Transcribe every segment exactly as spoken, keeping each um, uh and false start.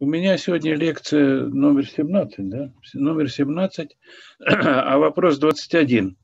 У меня сегодня лекция номер семнадцать, да? Номер семнадцать, а вопрос двадцать один.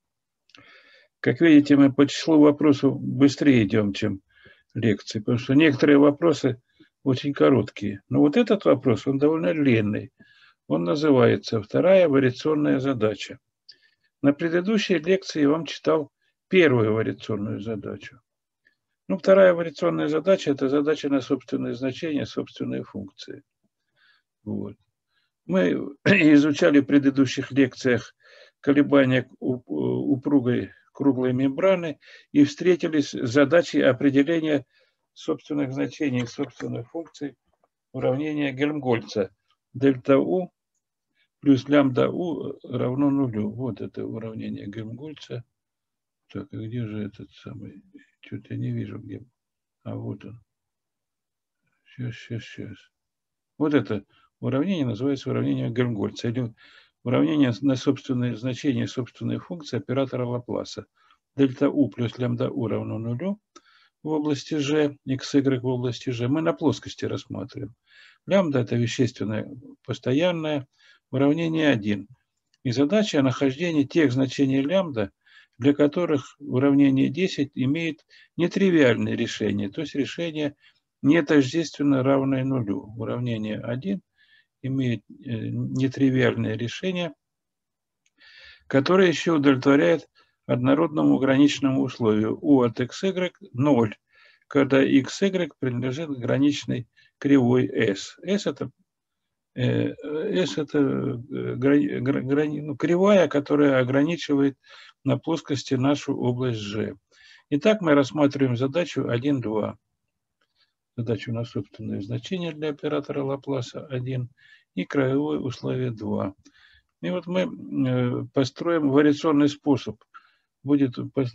Как видите, мы по числу вопросов быстрее идем, чем лекции, потому что некоторые вопросы очень короткие. Но вот этот вопрос, он довольно длинный. Он называется «Вторая вариационная задача». На предыдущей лекции я вам читал первую вариационную задачу. Ну, вторая вариационная задача – это задача на собственные значения, собственные функции. Вот. Мы изучали в предыдущих лекциях колебания упругой круглой мембраны и встретились с задачей определения собственных значений, собственных функций уравнения Гельмгольца. Дельта У плюс лямбда У равно нулю. Вот это уравнение Гельмгольца. Так, а где же этот самый? Что-то я не вижу, где. А вот он. Сейчас, сейчас, сейчас. Вот это уравнение называется уравнение Гельмгольца, или уравнение на собственные значения собственной функции оператора Лапласа. Дельта U плюс лямбда U равно нулю в области G, xy в области G. Мы на плоскости рассматриваем. Лямбда – это вещественное постоянное, уравнение один. И задача о нахождении тех значений лямбда, для которых уравнение десять имеет нетривиальное решение, то есть решение не тождественно равное нулю. Уравнение один имеет нетривиальное решение, которое еще удовлетворяет однородному граничному условию U от xy ноль, когда xy принадлежит к граничной кривой S. S это, S это ну, кривая, которая ограничивает на плоскости нашу область G. Итак, мы рассматриваем задачу один, два. Задачу на собственное значение для оператора Лапласа один и краевое условие два. И вот мы построим вариационный способ. Будет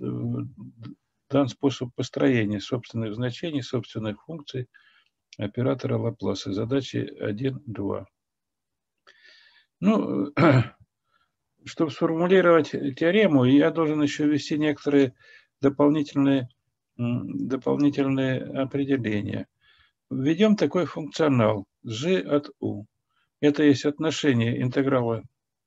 дан способ построения собственных значений, собственных функций оператора Лапласа. Задачи один, два. Ну, чтобы сформулировать теорему, я должен еще ввести некоторые дополнительные, дополнительные определения. Введем такой функционал G от U. Это есть отношение интеграла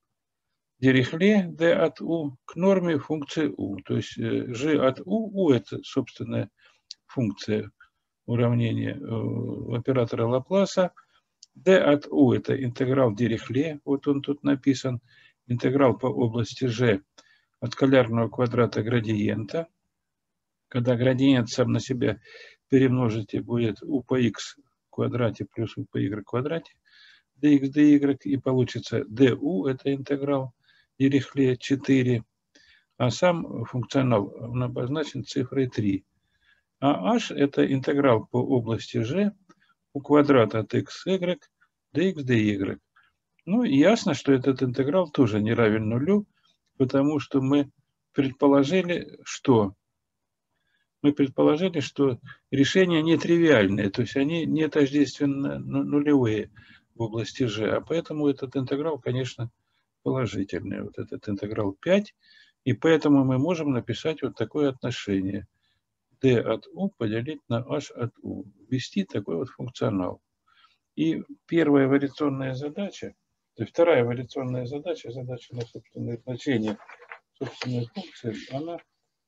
Дирихле D от U к норме функции U. То есть G от U, U это собственная функция уравнения оператора Лапласа. D от U это интеграл Дирихле, вот он тут написан, интеграл по области G от скалярного квадрата градиента. Когда градиент сам на себя перемножите, будет u по x в квадрате плюс u по y в квадрате, dx dy, и получится du, это интеграл Дирихле четыре, а сам функционал он обозначен цифрой три. А h это интеграл по области G u квадрата от xy, dx dy. Ну, ясно, что этот интеграл тоже не равен нулю, потому что мы предположили, что мы предположили, что решения нетривиальные, то есть они не тождественно нулевые в области G, а поэтому этот интеграл, конечно, положительный. Вот этот интеграл пять, и поэтому мы можем написать вот такое отношение. D от U поделить на H от U. Ввести такой вот функционал. И первая вариационная задача, то есть вторая вариационная задача, задача на собственное значение собственной функции, она...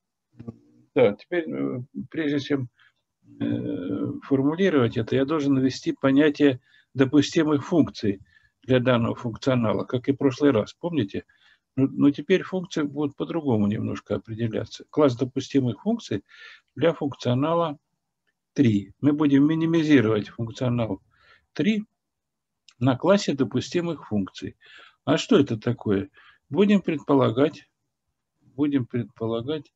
Да, теперь, прежде чем формулировать это, я должен ввести понятие допустимых функций для данного функционала, как и в прошлый раз, помните? Но теперь функции будут по-другому немножко определяться. Класс допустимых функций для функционала три. Мы будем минимизировать функционал три на классе допустимых функций. А что это такое? Будем предполагать, будем предполагать,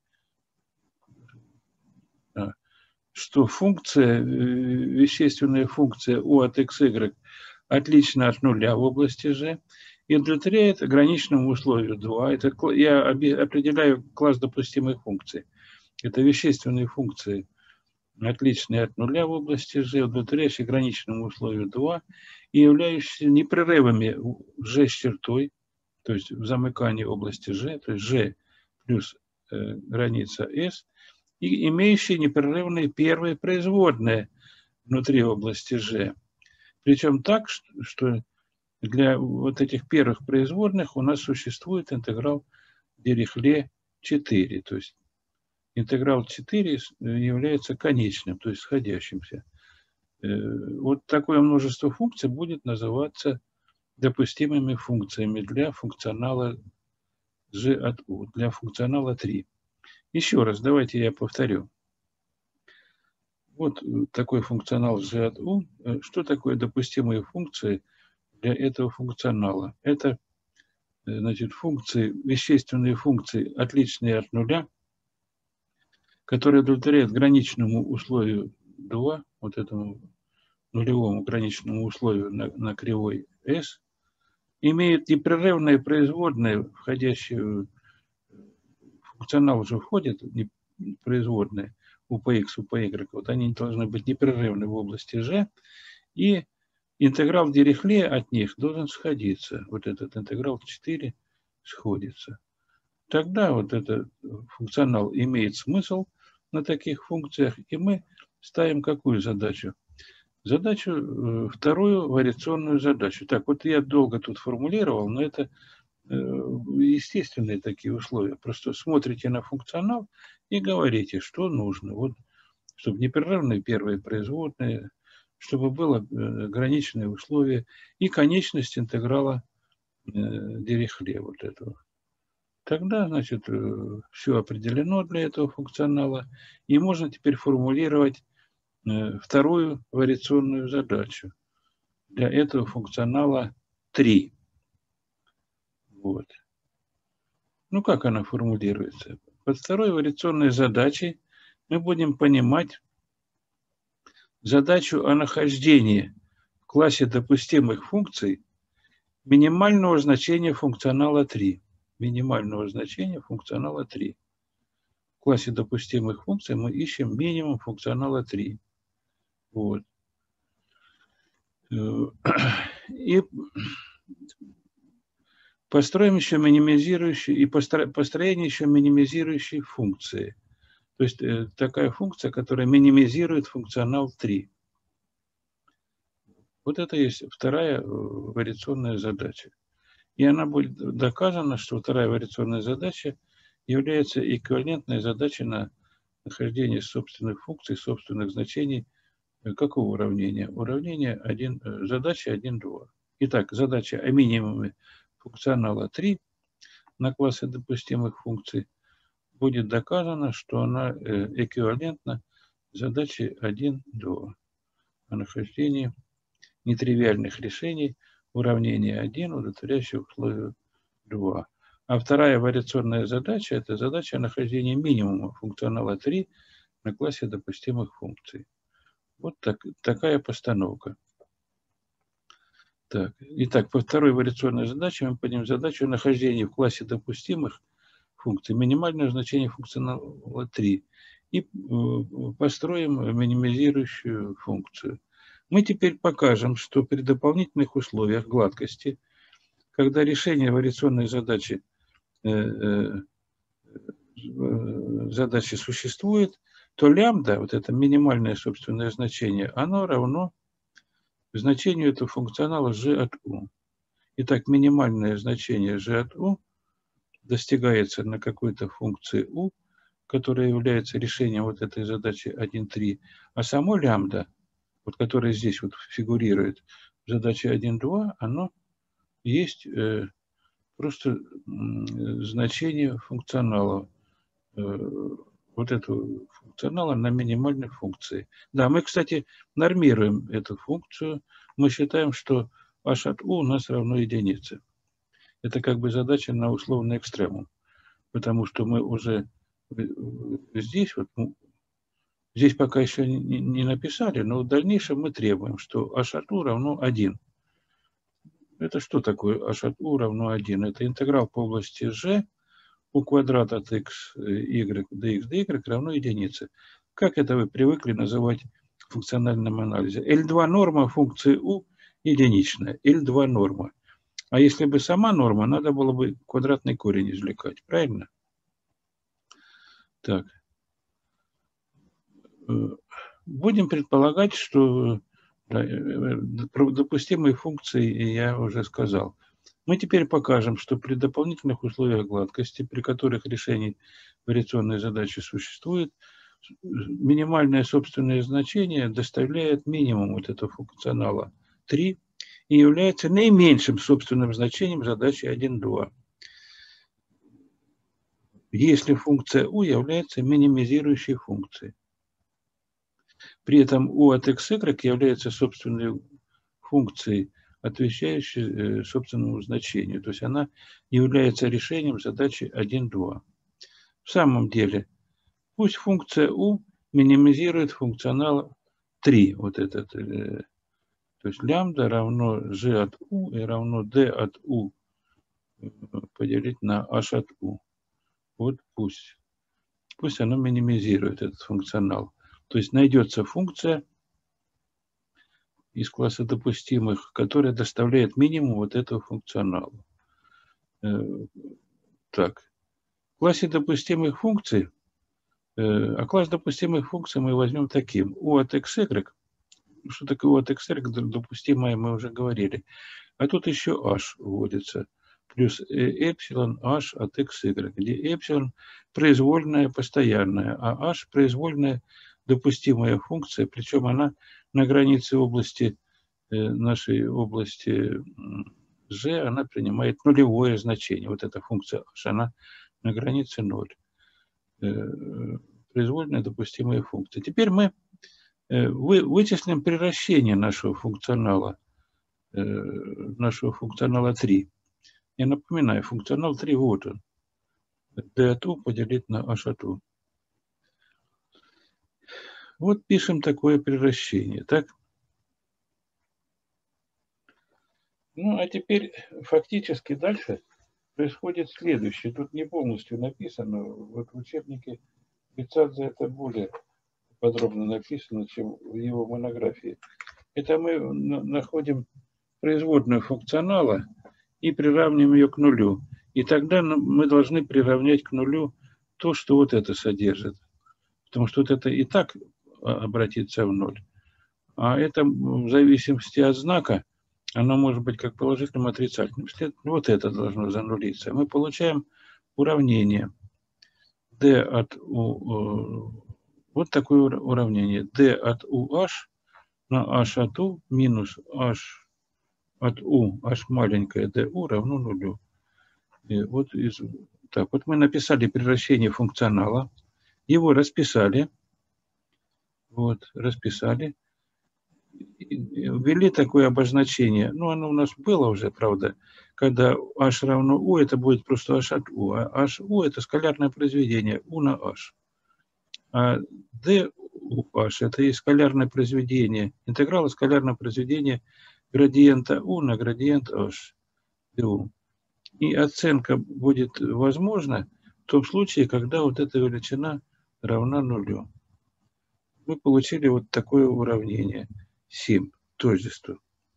что функция, вещественная функция U от xy отлична от нуля в области G и удовлетворяет граничному условию два. Это я определяю класс допустимых функций. Это вещественные функции, отличные от нуля в области G, удовлетворяющие граничному условию два и являющиеся непрерывами G с чертой, то есть в замыкании области G, то есть G плюс э, граница S, и имеющие непрерывные первые производные внутри области G. Причем так, что для вот этих первых производных у нас существует интеграл Дирихле четыре. То есть интеграл четыре является конечным, то есть сходящимся. Вот такое множество функций будет называться допустимыми функциями для функционала g от u, для функционала три. Еще раз, давайте я повторю. Вот такой функционал g от u. Что такое допустимые функции для этого функционала? Это, значит, функции, вещественные функции, отличные от нуля, которые удовлетворяют граничному условию два, вот этому нулевому граничному условию на, на кривой S, имеют непрерывные производные, входящие в функционал уже входят производные у p x, у p y. Вот они должны быть непрерывны в области G, и интеграл Дирихле от них должен сходиться. Вот этот интеграл четыре сходится. Тогда вот этот функционал имеет смысл на таких функциях, и мы ставим какую задачу? Задачу, вторую вариационную задачу. Так, вот я долго тут формулировал, но это естественные такие условия. Просто смотрите на функционал и говорите, что нужно. Вот, чтобы непрерывные первые производные, чтобы было граничное условие и конечность интеграла Дирихле вот этого. Тогда, значит, все определено для этого функционала, и можно теперь формулировать вторую вариационную задачу для этого функционала три. Вот. Ну, как она формулируется? Под второй вариационной задачей мы будем понимать задачу о нахождении в классе допустимых функций минимального значения функционала три. Минимального значения функционала три. В классе допустимых функций мы ищем минимум функционала три. Вот. И построим еще минимизирующие, и построение еще минимизирующей функции. То есть такая функция, которая минимизирует функционал три. Вот это есть вторая вариационная задача. И она будет доказана, что вторая вариационная задача является эквивалентной задачей на нахождение собственных функций, собственных значений. Какого уравнения? Уравнение один, задача один, два. Итак, задача о минимуме функционала три на классе допустимых функций будет доказано, что она эквивалентна задаче один, два о нахождении нетривиальных решений уравнения один, удовлетворяющего условию два. А вторая вариационная задача – это задача о нахождении минимума функционала три на классе допустимых функций. Вот так, такая постановка. Так, итак, по второй вариационной задаче мы поднимем задачу о нахождении в классе допустимых функций минимальное значение функционала три и построим минимизирующую функцию. Мы теперь покажем, что при дополнительных условиях гладкости, когда решение вариационной задачи, э, э, задачи существует, то лямбда, вот это минимальное собственное значение, оно равно значению этого функционала g от u. Итак, минимальное значение g от u достигается на какой-то функции u, которая является решением вот этой задачи один, три, а само лямбда, вот которое здесь вот фигурирует в задаче один, два, оно есть э, просто э, значение функционала, э, вот этого функционала на минимальной функции. Да, мы, кстати, нормируем эту функцию. Мы считаем, что h от u у нас равно единице. Это как бы задача на условный экстремум, потому что мы уже здесь вот, здесь пока еще не, не написали, но в дальнейшем мы требуем, что h от u равно один. Это что такое h от u равно один? Это интеграл по области g u квадрат от x, y, dx, dy равно единице. Как это вы привыкли называть в функциональном анализе? эль два норма функции u единичная. эль два норма. А если бы сама норма, надо было бы квадратный корень извлекать. Правильно? Так. Будем предполагать, что Про допустимые функции я уже сказал. Мы теперь покажем, что при дополнительных условиях гладкости, при которых решение вариационной задачи существует, минимальное собственное значение доставляет минимум вот этого функционала три и является наименьшим собственным значением задачи один, два. Если функция u является минимизирующей функцией. При этом u от xy является собственной функцией, отвечающей собственному значению. То есть она является решением задачи один, два. В самом деле, пусть функция u минимизирует функционал три. Вот этот. То есть лямбда равно g от u и равно d от u поделить на h от u. Вот пусть. Пусть оно минимизирует этот функционал. То есть найдется функция из класса допустимых, которая доставляет минимум вот этого функционала. Так. В классе допустимых функций, а класс допустимых функций мы возьмем таким. U от xy. Что такое U от xy? Допустимое мы уже говорили. А тут еще h вводится. Плюс эпсилон h от xy, где эпсилон произвольная постоянная, а h произвольная допустимая функция, причем она на границе области, нашей области g, она принимает нулевое значение. Вот эта функция h, она на границе ноль. Произвольная допустимая функция. Теперь мы вычислим приращение нашего функционала, нашего функционала три. Я напоминаю, функционал три вот он. d от u поделить на h от u. Вот пишем такое приращение. Так? Ну, а теперь фактически дальше происходит следующее. Тут не полностью написано. Вот в учебнике Бицадзе это более подробно написано, чем в его монографии. Это мы находим производную функционала и приравниваем ее к нулю. И тогда мы должны приравнять к нулю то, что вот это содержит. Потому что вот это и так обратится в ноль. А это в зависимости от знака, оно может быть как положительным, отрицательным. Вот это должно занулиться. Мы получаем уравнение d от u. Вот такое уравнение. d от uh на h от u минус h от u, h маленькое du равно нулю. И вот, из, так, вот мы написали превращение функционала, его расписали, вот, расписали, ввели такое обозначение, ну, оно у нас было уже, правда, когда h равно u, это будет просто h от u, а hu это скалярное произведение, u на h. А d у h это и скалярное произведение, интеграл скалярного произведения градиента u на градиент h du. И оценка будет возможна в том случае, когда вот эта величина равна нулю. Мы получили вот такое уравнение семь, тождество.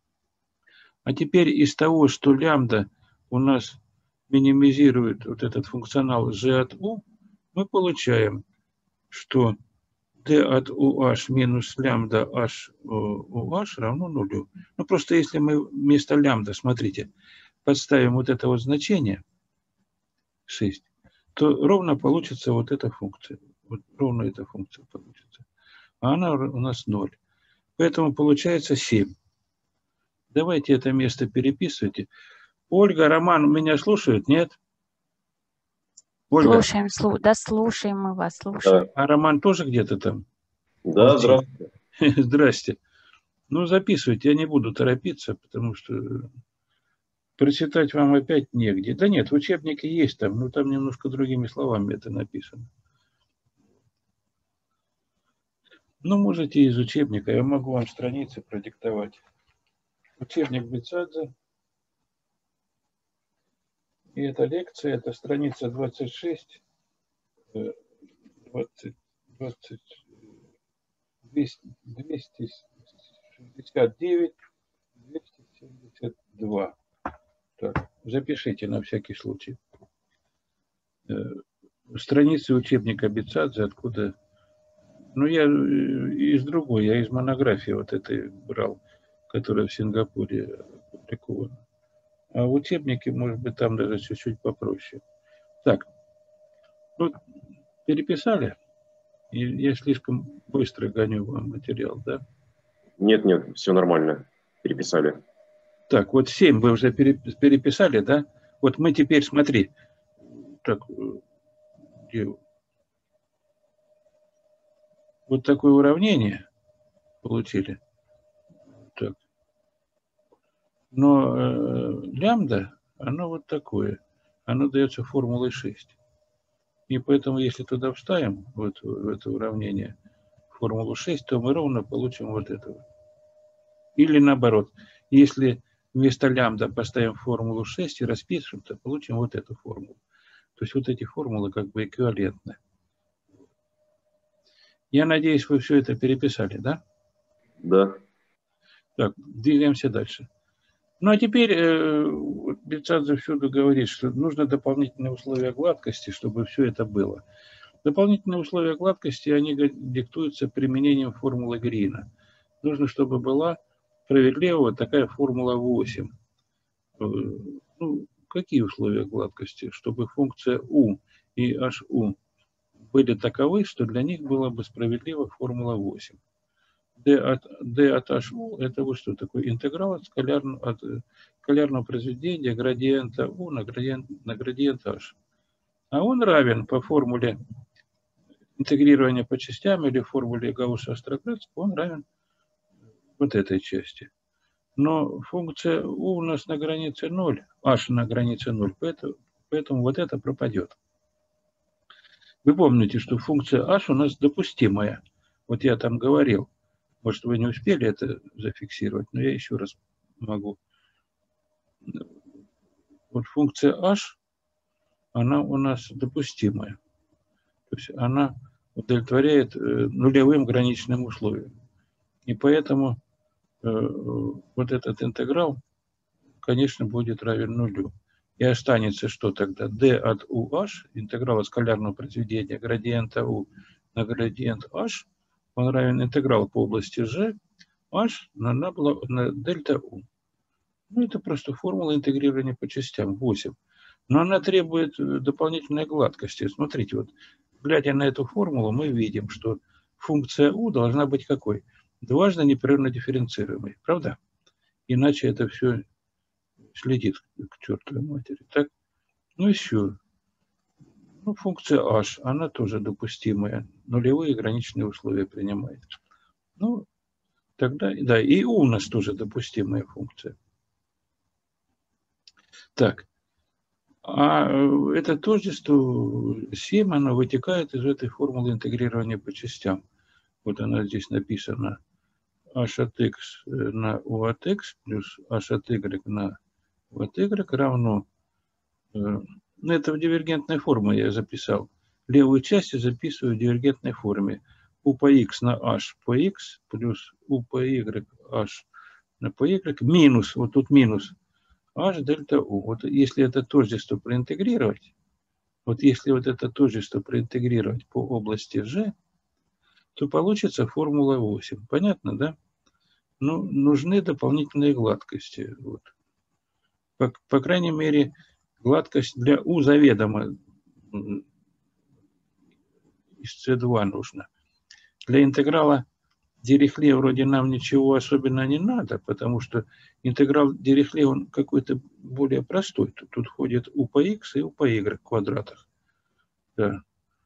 А теперь из того, что лямбда у нас минимизирует вот этот функционал g от u, мы получаем, что d от uh минус лямбда h uh равно нулю. Ну, просто если мы вместо лямбда, смотрите, подставим вот это вот значение шесть, то ровно получится вот эта функция. Вот ровно эта функция получится. А она у нас ноль. Поэтому получается семь. Давайте это место переписывайте. Ольга, Роман, меня слушают, нет? Ольга. Слушаем, слу... да, слушаем мы вас, слушаем. А Роман тоже где-то там? Да, здравствуйте. Здрасте. Ну, записывайте, я не буду торопиться, потому что прочитать вам опять негде. Да нет, в учебнике есть там, но там немножко другими словами это написано. Ну, можете из учебника, я могу вам страницы продиктовать. Учебник Бицадзе. И эта лекция, это страница двадцать шесть, двадцать, двадцать, двести, двести шестьдесят девять, двести семьдесят два. Так, запишите на всякий случай. Страницы учебника Бицадзе, откуда... Ну, я из другой, я из монографии вот этой брал. которая в Сингапуре опубликована. А в учебнике, может быть, там даже чуть-чуть попроще. Так, ну, переписали? И я слишком быстро гоню вам материал, да? Нет, нет, все нормально. Переписали. Так, вот семь вы уже переписали, да? Вот мы теперь, смотри, так, где? Вот такое уравнение получили. Так. Но э, лямбда, оно вот такое. Оно дается формулой шесть. И поэтому, если туда вставим вот в это уравнение формулу шесть, то мы ровно получим вот этого. Или наоборот, если вместо лямбда поставим формулу шесть и распишем, то получим вот эту формулу. То есть вот эти формулы как бы эквивалентны. Я надеюсь, вы все это переписали, да? Да. Так, двигаемся дальше. Ну а теперь э, Бецадзе всюду говорит, что нужно дополнительные условия гладкости, чтобы все это было. Дополнительные условия гладкости, они диктуются применением формулы Грина. Нужно, чтобы была справедливая вот такая формула восемь. Ну, какие условия гладкости? Чтобы функция u и hu были таковы, что для них была бы справедлива формула восемь. d от, d от hu это вот что такое? Интеграл от скалярного, от скалярного произведения градиента u на градиент, на градиент h. А он равен по формуле интегрирования по частям или формуле Гаусса-Остроградского, он равен вот этой части. Но функция u у нас на границе ноль, h на границе ноль, поэтому, поэтому вот это пропадет. Вы помните, что функция h у нас допустимая. Вот я там говорил. Может, вы не успели это зафиксировать, но я еще раз могу. Вот функция h, она у нас допустимая. То есть она удовлетворяет нулевым граничным условиям. И поэтому э, вот этот интеграл, конечно, будет равен нулю. И останется что тогда? d от uh, интеграла скалярного произведения градиента u на градиент h, он равен интеграл по области g, h на, на, на дельта u. Ну, это просто формула интегрирования по частям, восемь. Но она требует дополнительной гладкости. Смотрите, вот, глядя на эту формулу, мы видим, что функция u должна быть какой? Дважды непрерывно дифференцируемой, правда? Иначе это все следит к чертовой матери. Так, ну еще. Ну, функция h, она тоже допустимая. Нулевые граничные условия принимает. Ну, тогда, да, и u у нас тоже допустимая функция. Так, а это тождество семь, оно вытекает из этой формулы интегрирования по частям. Вот она здесь написана. h от x на u от x плюс h от y на u от y равно... Ну, это в дивергентной форме я записал. Левую часть я записываю в дивергентной форме. U по x на h по x плюс u по y h на по y минус, вот тут минус, h дельта u. Вот если это тождество проинтегрировать, вот если вот это тождество проинтегрировать по области g, то получится формула восемь. Понятно, да? Ну, нужны дополнительные гладкости. Вот. По, по крайней мере, гладкость для u заведомо из си два нужно. Для интеграла Дирихле вроде нам ничего особенно не надо, потому что интеграл Дирихле, он какой-то более простой. Тут, тут ходит u по x и u по y в квадратах. Да.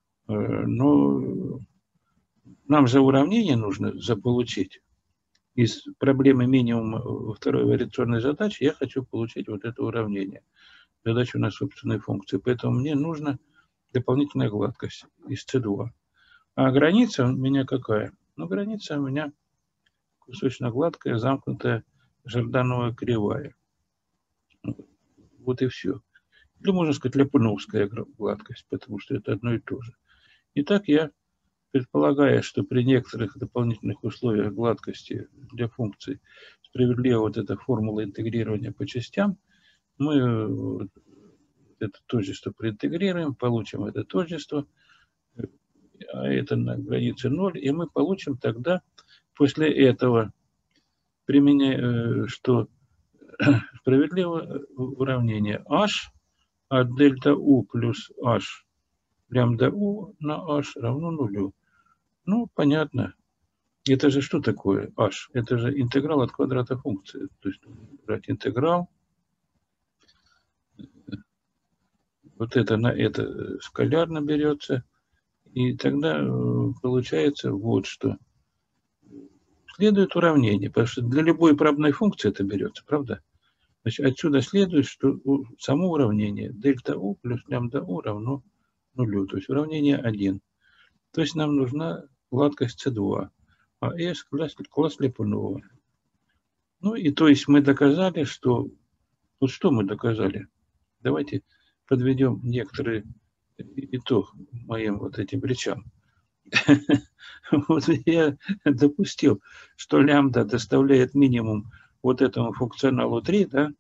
Но нам же уравнение нужно заполучить. Из проблемы минимума во второй вариационной задаче я хочу получить вот это уравнение. Задачу на собственной функции. Поэтому мне нужна дополнительная гладкость из си два. А граница у меня какая? Ну, граница у меня кусочно-гладкая, замкнутая Жордановая кривая. Вот и все. Или, можно сказать, ляпуновская гладкость, потому что это одно и то же. Итак, я предполагаю, что при некоторых дополнительных условиях гладкости для функций справедлива вот эта формула интегрирования по частям, мы это тождество проинтегрируем, получим это тождество, а это на границе ноль, и мы получим тогда после этого применяя, что справедливое уравнение h от дельта u плюс h лямбда u на h равно нулю. Ну, понятно. Это же что такое h? Это же интеграл от квадрата функции. То есть брать интеграл. Вот это на это скалярно берется. И тогда получается вот что. Следует уравнение, потому что для любой пробной функции это берется, правда? Значит, отсюда следует, что само уравнение дельта u плюс лямбда u равно нулю. То есть уравнение один. То есть нам нужна гладкость си два, а S класс, класс Липунова. Ну и то есть мы доказали, что... Вот что мы доказали? Давайте подведем некоторый итог моим вот этим речам. Вот я допустил, что лямбда доставляет минимум вот этому функционалу три, да?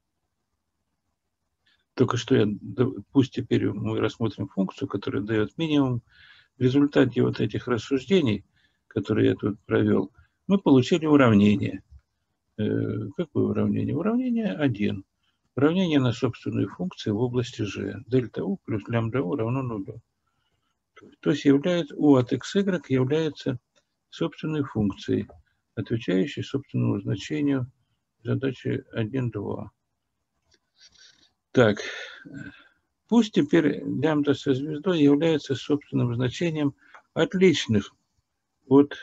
Только что я... Пусть теперь мы рассмотрим функцию, которая дает минимум. В результате вот этих рассуждений, которые я тут провел, мы получили уравнение. Какое уравнение? Уравнение один. Уравнение на собственную функцию в области G. Дельта U плюс лямбда U равно нулю. То есть является, U от xy является собственной функцией, отвечающей собственному значению задачи один, два. Так, пусть теперь лямбда со звездой является собственным значением отличных от,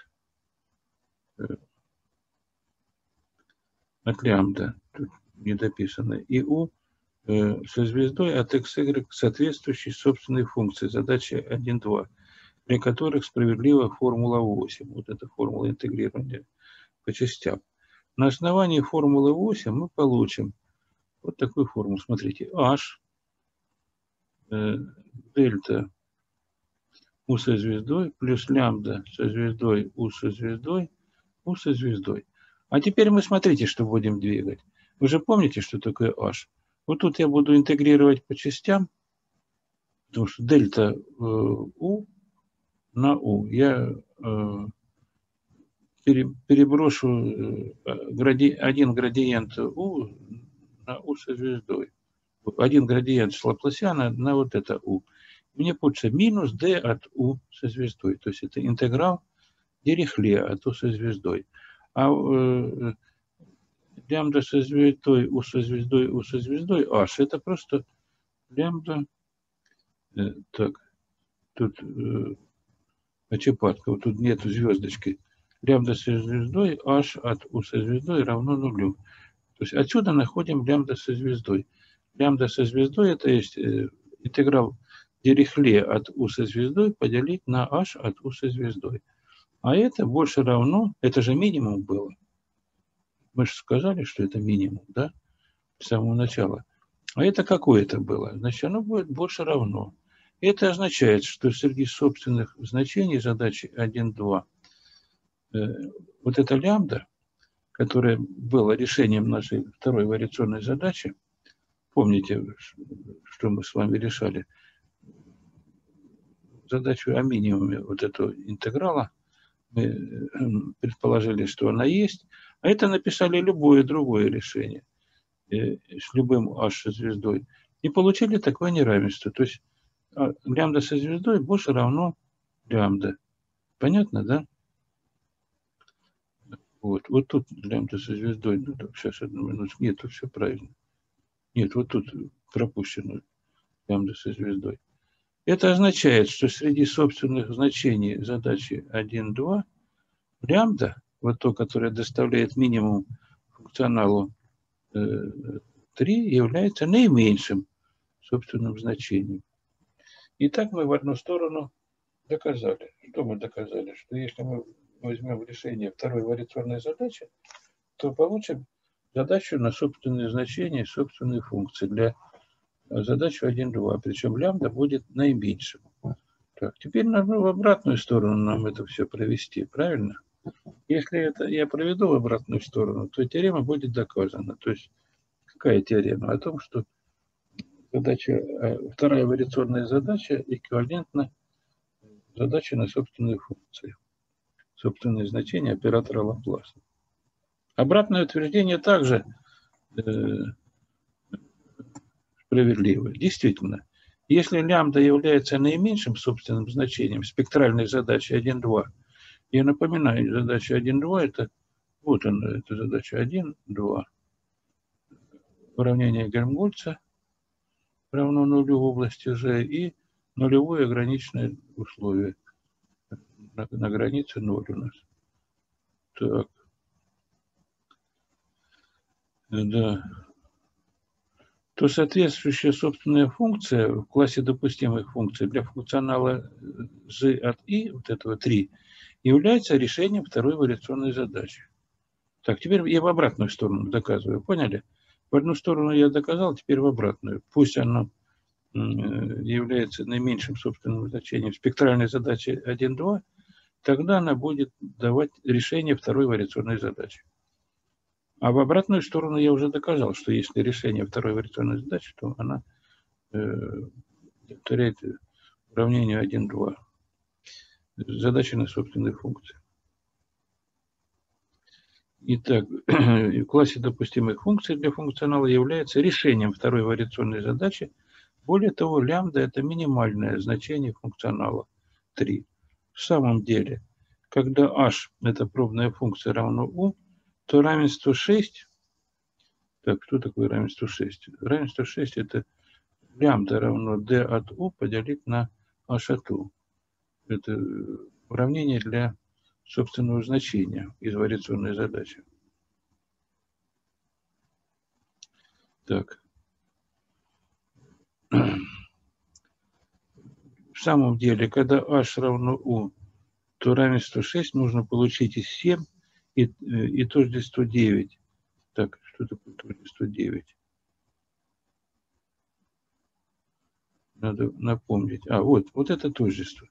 от лямбда, тут не дописано, и U со звездой от xy соответствующей собственной функции задачи один, два, при которых справедлива формула восемь. Вот эта формула интегрирования по частям. На основании формулы восемь мы получим вот такую формулу. Смотрите, h э, дельта u со звездой плюс лямбда со звездой u со звездой u со звездой. А теперь мы смотрите, что будем двигать. Вы же помните, что такое h? Вот тут я буду интегрировать по частям, потому что дельта э, u на u. Я э, пере, переброшу э, гради, один градиент u на u со звездой. Один градиент с Лапласиана на вот это u. Мне получится минус d от u со звездой. То есть это интеграл Дирихле от u со звездой. А э, лямбда со звездой, u со звездой, u со звездой, h, это просто лямбда. Э, так, тут э, очепатка, вот тут нету звездочки. Лямбда со звездой, h от u со звездой равно нулю. То есть отсюда находим лямбда со звездой. Лямбда со звездой это есть э, интеграл Дирихле от u со звездой поделить на h от u со звездой. А это больше равно, это же минимум было. Мы же сказали, что это минимум, да, с самого начала. А это какое это было? Значит, оно будет больше равно. Это означает, что среди собственных значений задачи один, два, э, вот эта лямбда, которая была решением нашей второй вариационной задачи, помните, что мы с вами решали? Задачу о минимуме вот этого интеграла. Мы предположили, что она есть. А это написали любое другое решение э, с любым h со звездой. И получили такое неравенство. То есть лямбда со звездой больше равно лямбда. Понятно, да? Вот, вот тут лямбда со звездой. Ну, так, сейчас, одну минуту. Нет, тут все правильно. Нет, вот тут пропущено лямбда со звездой. Это означает, что среди собственных значений задачи один, два, лямбда, вот то, которое доставляет минимум функционалу э, три, является наименьшим собственным значением. И так мы в одну сторону доказали. Что мы доказали? Что если мы возьмем решение второй вариационной задачи, то получим задачу на собственные значения, собственные функции для задачу один, два. Причем лямбда будет наименьшим. Так, теперь нужно в обратную сторону нам это все провести, правильно? Если это я проведу в обратную сторону, то теорема будет доказана. То есть какая теорема? О том, что задача, вторая вариационная задача эквивалентна задаче на собственные функции. Собственные значения оператора Лапласа. Обратное утверждение также э, справедливо. Действительно, если лямбда является наименьшим собственным значением спектральной задачи один два, я напоминаю, задача один два это, вот она, это задача один два, уравнение Гельмгольца равно нулю в области G и нулевое ограниченное условие. На, на границе ноль у нас. Так. Да. То соответствующая собственная функция в классе допустимых функций для функционала G от I, вот этого три, является решением второй вариационной задачи. Так, теперь я в обратную сторону доказываю. Поняли? В одну сторону я доказал, теперь в обратную. Пусть оно является наименьшим собственным значением спектральной задачи один два, тогда она будет давать решение второй вариационной задачи. А в обратную сторону я уже доказал, что если решение второй вариационной задачи, то она э, повторяет уравнение один два. Задача на собственной функции. Итак, в классе допустимых функций для функционала является решением второй вариационной задачи. Более того, лямбда – это минимальное значение функционала три. В самом деле, когда h – это пробная функция равно u, то равенство шесть, так, что такое равенство шесть? Равенство шесть – это лямбда равно d от u поделить на h от u. Это уравнение для собственного значения из вариационной задачи. Так. В самом деле, когда h равно u, то равенство шесть нужно получить из семь и, и тождество девять. Так, что такое тождество девять? Надо напомнить. А, вот, вот это тождество,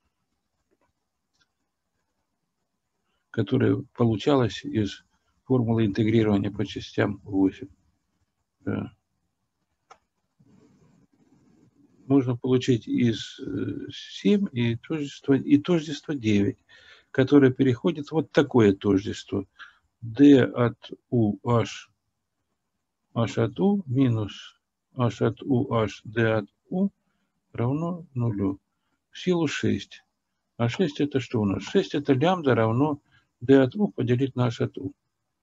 которое получалось из формулы интегрирования по частям восемь. Да. Можно получить из семь и тождество, и тождество девять, которое переходит в вот такое тождество. d от u h, h от u минус h от u h d от u равно нулю. В силу шесть. А шесть это что у нас? шесть это лямбда равно d от u поделить на h от u.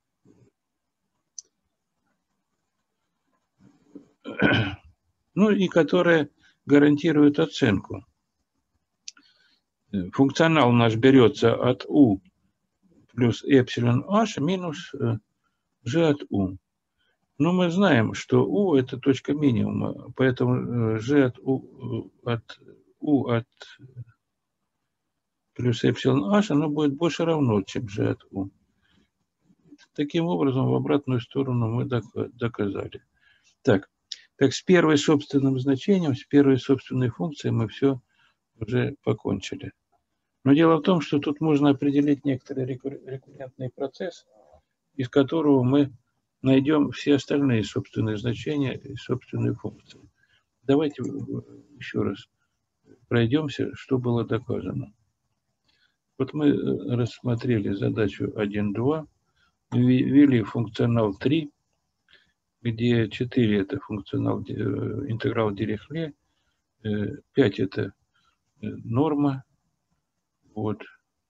Ну и которая гарантирует оценку. Функционал наш берется от u плюс эпсилон h минус g от u. Но мы знаем, что u это точка минимума, поэтому g от u от, u от плюс эпсилон h оно будет больше равно, чем g от u. Таким образом, в обратную сторону мы доказали. Так, так с первой собственным значением, с первой собственной функцией мы все уже покончили. Но дело в том, что тут можно определить некоторый рекуррентный процесс, из которого мы найдем все остальные собственные значения и собственные функции. Давайте еще раз пройдемся, что было доказано. Вот мы рассмотрели задачу один два, ввели функционал три, где четыре это функционал интеграл Дирихле, пять это норма. Вот.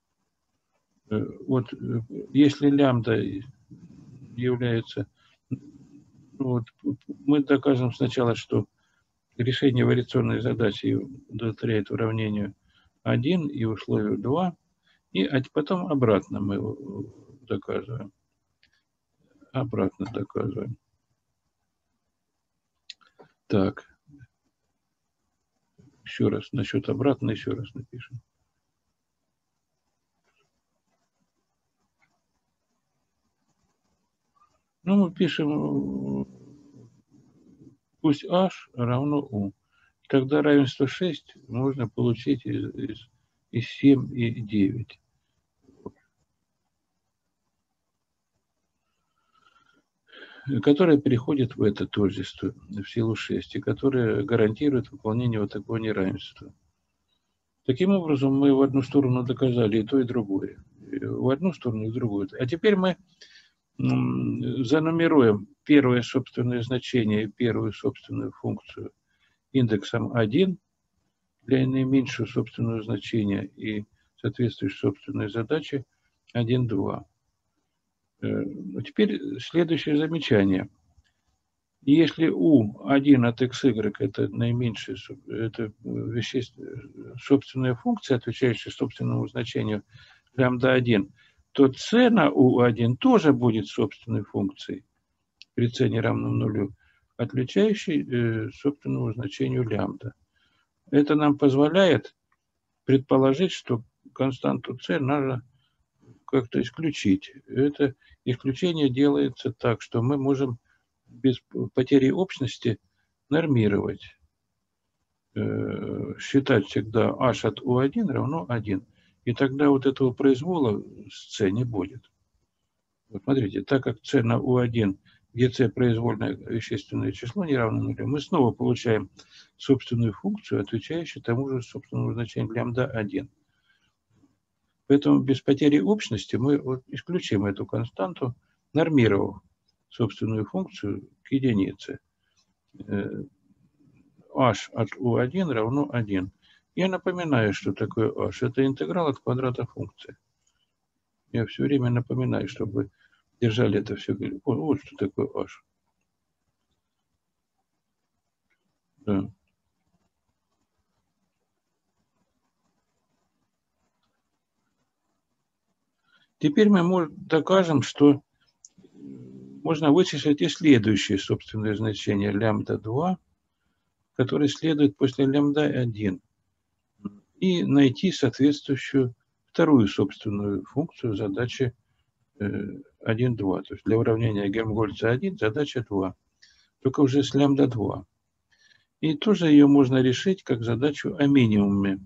Вот если лямбда является, вот, мы докажем сначала, что решение вариационной задачи удовлетворяет уравнению один и условию два, и а потом обратно мы его доказываем. Обратно доказываем. Так. Еще раз насчет обратно, еще раз напишем. Ну, мы пишем, пусть h равно u. Тогда равенство шесть можно получить из, из, из семь и девять. Которое переходит в это тождество, в силу шесть, и которое гарантирует выполнение вот такого неравенства. Таким образом, мы в одну сторону доказали и то, и другое. В одну сторону, и в другую. А теперь мы занумеруем первое собственное значение и первую собственную функцию индексом один для наименьшего собственного значения и соответствующей собственной задачи один, два. Теперь следующее замечание. Если у один от xy это наименьшая, это вещественная собственная функция, отвечающая собственному значению лямбда один, то c на у один тоже будет собственной функцией при c не равном нулю, отличающей э, собственному значению лямбда. Это нам позволяет предположить, что константу c надо как-то исключить. Это исключение делается так, что мы можем без потери общности нормировать. Э, считать всегда h от у один равно один. И тогда вот этого произвола с c не будет. Вот смотрите, так как c на у один, где c произвольное вещественное число не равно нулю, мы снова получаем собственную функцию, отвечающую тому же собственному значению лямбда один. Поэтому без потери общности мы вот исключим эту константу, нормировав собственную функцию к единице. H от у один равно один. Я напоминаю, что такое h. Это интеграл от квадрата функции. Я все время напоминаю, чтобы держали это все. Вот, вот что такое h. Да. Теперь мы докажем, что можно вычислить и следующее собственное значение лямбда два, которое следует после лямбда один, и найти соответствующую вторую собственную функцию задачи один, два. То есть для уравнения Гельмгольца один задача два, только уже с лямбда два. И тоже ее можно решить как задачу о минимуме.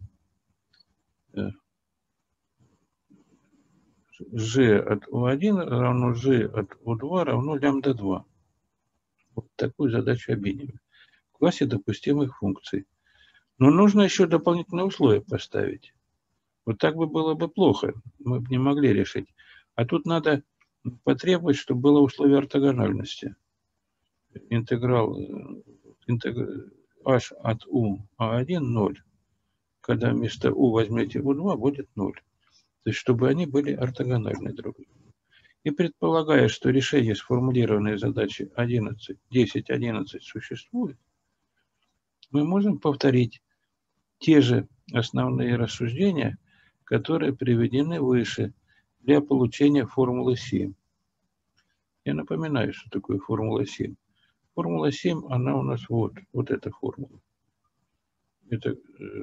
G от у один равно G от у два равно лямбда два. Вот такую задачу о минимуме в классе допустимых функций. Но нужно еще дополнительные условия поставить. Вот так бы было бы плохо. Мы бы не могли решить. А тут надо потребовать, чтобы было условие ортогональности. Интеграл, интеграл h от u а один ноль. Когда вместо u возьмете у два, будет ноль. То есть, чтобы они были ортогональны друг другу. И предполагая, что решение сформулированной задачи одиннадцать, десять, одиннадцать существует, мы можем повторить те же основные рассуждения, которые приведены выше для получения формулы семь. Я напоминаю, что такое формула семь. Формула семь, она у нас вот, вот эта формула. Это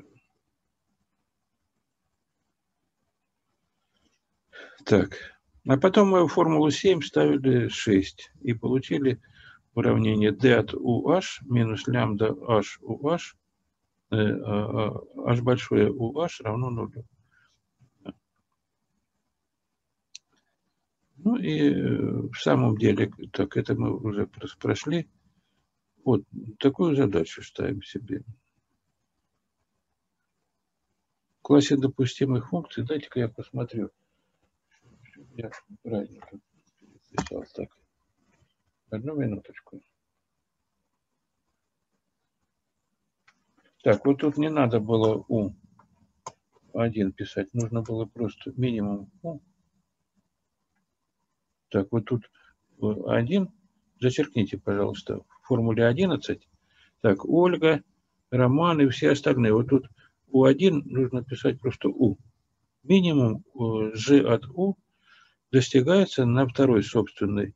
так. А потом мы в формулу семь ставили шесть и получили уравнение d от uh минус лямбда h у h, э, h большое у h равно нулю. Ну и в самом деле, так, это мы уже прошли. Вот такую задачу ставим себе. В классе допустимых функций, дайте-ка я посмотрю. Я правильно писал. Так. Одну минуточку. Так, вот тут не надо было у один писать. Нужно было просто минимум у. Так, вот тут один. Зачеркните, пожалуйста, в формуле одиннадцать. Так, Ольга, Роман и все остальные. Вот тут у один нужно писать просто у. Минимум g от u достигается на второй собственной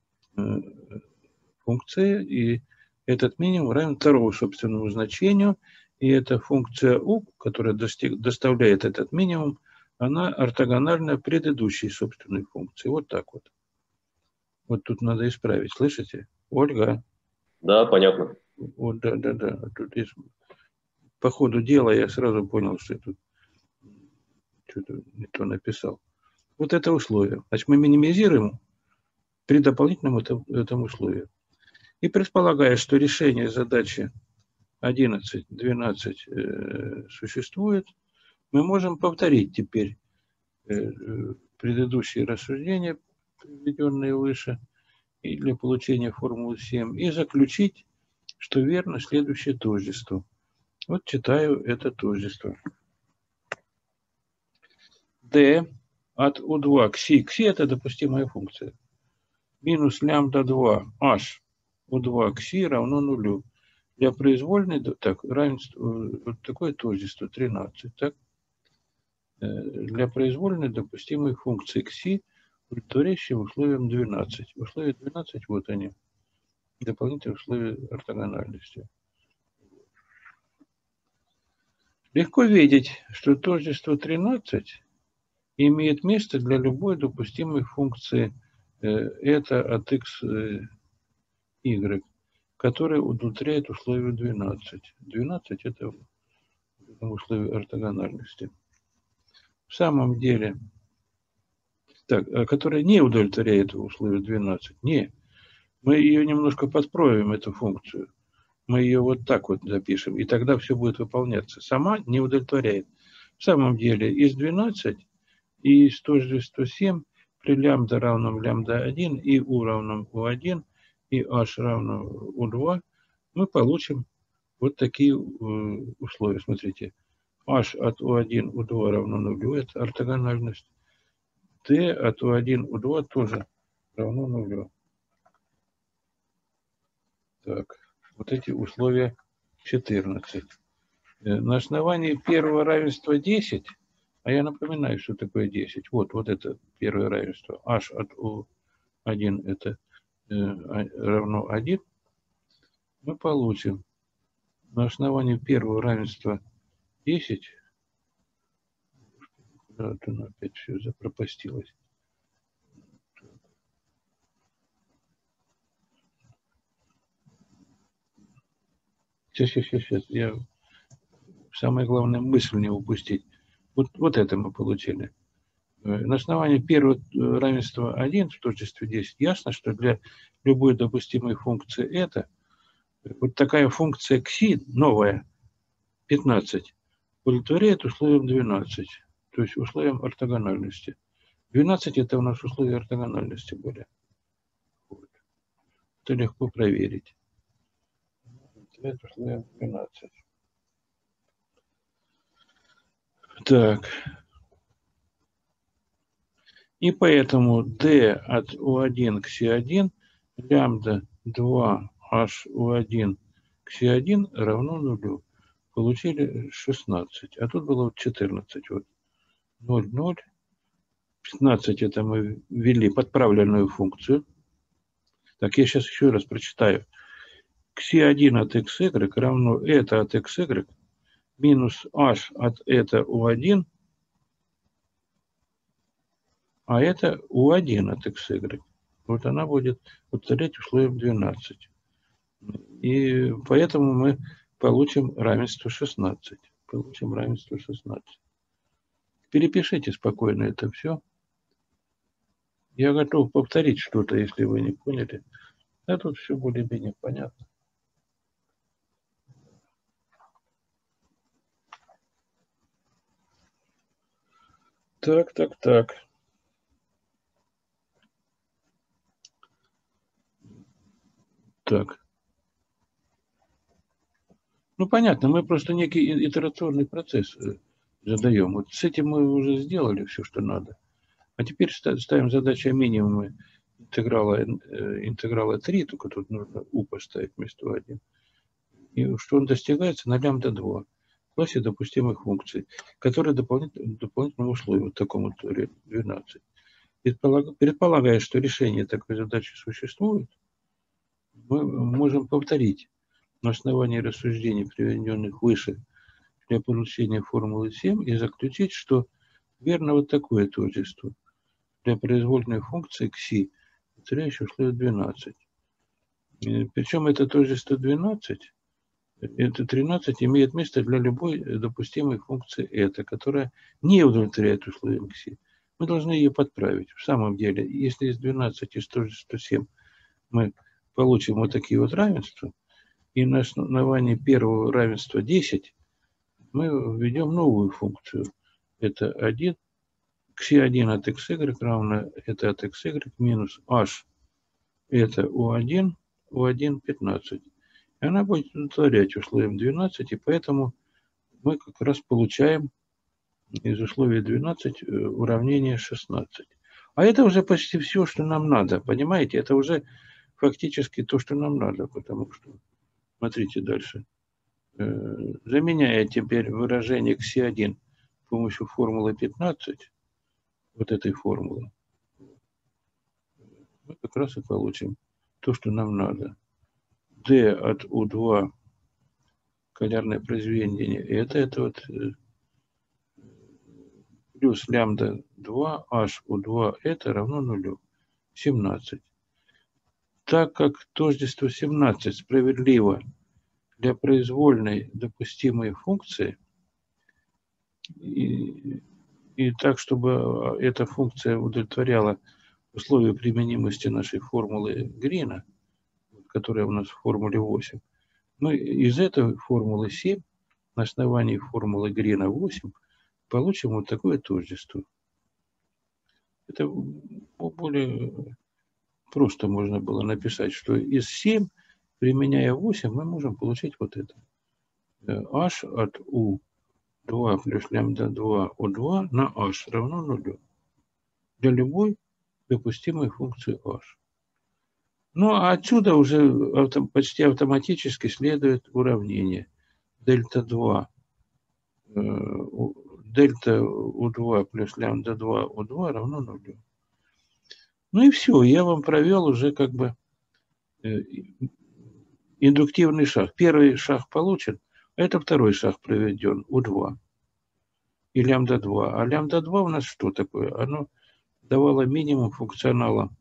функции, и этот минимум равен второму собственному значению, и эта функция u, которая достиг, доставляет этот минимум, она ортогональна предыдущей собственной функции. Вот так вот. Вот тут надо исправить. Слышите? Ольга? Да, понятно. Вот, да, да, да. Тут есть... По ходу дела я сразу понял, что я тут что-то не то написал. Вот это условие. Значит, мы минимизируем при дополнительном этом, этом условии. И предполагая, что решение задачи одиннадцать, двенадцать э, существует, мы можем повторить теперь э, предыдущие рассуждения приведенные выше, и для получения формулы семь, и заключить, что верно следующее тождество. Вот читаю это тождество. D от U два к Си. Кси это допустимая функция. Минус лямбда два H У два к Си равно нулю. Для произвольной, так, равенство, вот такое тождество, тринадцать, так? Для произвольной допустимой функции кси, удовлетворяющей условиям двенадцать. Условия двенадцать, вот они. Дополнительные условия ортогональности. Легко видеть, что тождество тринадцать имеет место для любой допустимой функции это от x, y, которая удовлетворяет условию двенадцать. двенадцать это условие ортогональности. В самом деле, так, которая не удовлетворяет условию двенадцать. Не. Мы ее немножко подправим, эту функцию. Мы ее вот так вот запишем, и тогда все будет выполняться. Сама не удовлетворяет. В самом деле, из двенадцати и из тождества семь при лямбда равном лямбда один и u равном у один и h равном у два мы получим вот такие условия. Смотрите. H от у один у два равно нулю, это ортогональность. T от у один у два тоже равно нулю. Так, вот эти условия четырнадцать. На основании первого равенства десять, а я напоминаю, что такое десять. Вот, вот это первое равенство. H от у один это э, равно один. Мы получим на основании первого равенства десять. Да, то опять все запропастилось. Сейчас, сейчас, сейчас. Я... Самое главное, мысль не упустить. Вот, вот это мы получили. На основании первого равенства один в тождестве десять ясно, что для любой допустимой функции это, вот такая функция кси, новая, пятнадцать, удовлетворяет условиям двенадцать, то есть условиям ортогональности. двенадцать это у нас условия ортогональности были. Вот. Это легко проверить. Это условия двенадцать. Так. И поэтому d от у один к си один лямбда два h у один к си один равно нулю. Получили шестнадцать. А тут было четырнадцать. Вот. ноль, ноль. пятнадцать это мы ввели подправленную функцию. Так, я сейчас еще раз прочитаю. кси один от xy равно это от xy минус h от это у один, а это у один от xy. Вот она будет повторять условием двенадцать. И поэтому мы получим равенство шестнадцать. Получим равенство шестнадцать. Перепишите спокойно это все. Я готов повторить что-то, если вы не поняли. А тут все более-менее понятно. Так, так, так. Так. Ну, понятно, мы просто некий итерационный процесс задаем. Вот с этим мы уже сделали все, что надо. А теперь ставим задачу о минимуме интеграла, интеграла три, только тут нужно u поставить вместо один. И что он достигается на лямбда два в классе допустимых функций, которые дополнительно, дополнительному условию, вот такому двенадцать. Предполагая, что решение такой задачи существует, мы можем повторить на основании рассуждений, приведенных выше, для получения формулы семь и заключить, что верно вот такое тождество для произвольной функции кси, повторяющей условие двенадцать. И причем это тождество двенадцать, это тринадцать имеет место для любой допустимой функции это, которая не удовлетворяет условиям кси. Мы должны ее подправить. В самом деле, если из двенадцати из тождества семь мы получим вот такие вот равенства, и на основании первого равенства десять мы введем новую функцию. Это один кси один от xy равно это от xy минус h это у один, у один пятнадцать. И она будет удовлетворять условием двенадцать, и поэтому мы как раз получаем из условия двенадцать уравнение шестнадцать. А это уже почти все, что нам надо. Понимаете, это уже фактически то, что нам надо, потому что, смотрите дальше. Заменяя теперь выражение кси один с помощью формулы пятнадцать, вот этой формулы, мы как раз и получим то, что нам надо. d от у два скалярное произведение, и это, это вот плюс лямбда два h у два это равно нулю. семнадцать. Так как тождество семнадцать справедливо для произвольной допустимой функции, и, и так, чтобы эта функция удовлетворяла условия применимости нашей формулы Грина, которая у нас в формуле восемь, мы из этой формулы семь на основании формулы Грина восемь получим вот такое тождество. Это более просто можно было написать, что из семь, применяя восемь, мы можем получить вот это. h от у два плюс лямбда два у два на h равно нулю. Для любой допустимой функции h. Ну, а отсюда уже почти автоматически следует уравнение. Дельта два, дельта у два плюс лямбда два у два равно нулю. Ну и все, я вам провел уже как бы индуктивный шаг. Первый шаг получен, а это второй шаг проведен, у два и лямбда два. А лямбда два у нас что такое? Оно давало минимум функционала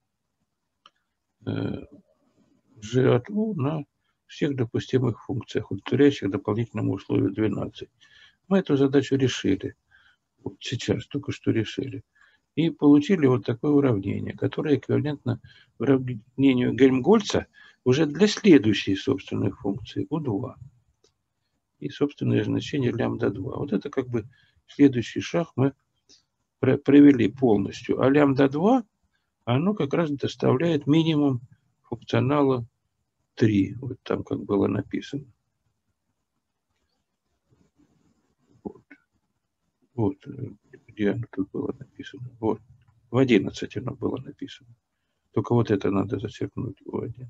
g от u на всех допустимых функциях, удовлетворяющих дополнительному условию двенадцать. Мы эту задачу решили. Вот сейчас, только что решили. И получили вот такое уравнение, которое эквивалентно уравнению Гельмгольца уже для следующей собственной функции у два. И собственное значение лямбда два. Вот это как бы следующий шаг мы провели полностью. А лямбда два, оно как раз доставляет минимум функционала три. Вот там как было написано. Вот. Вот. Где оно тут было написано? Вот. В одиннадцать оно было написано. Только вот это надо зачеркнуть у один.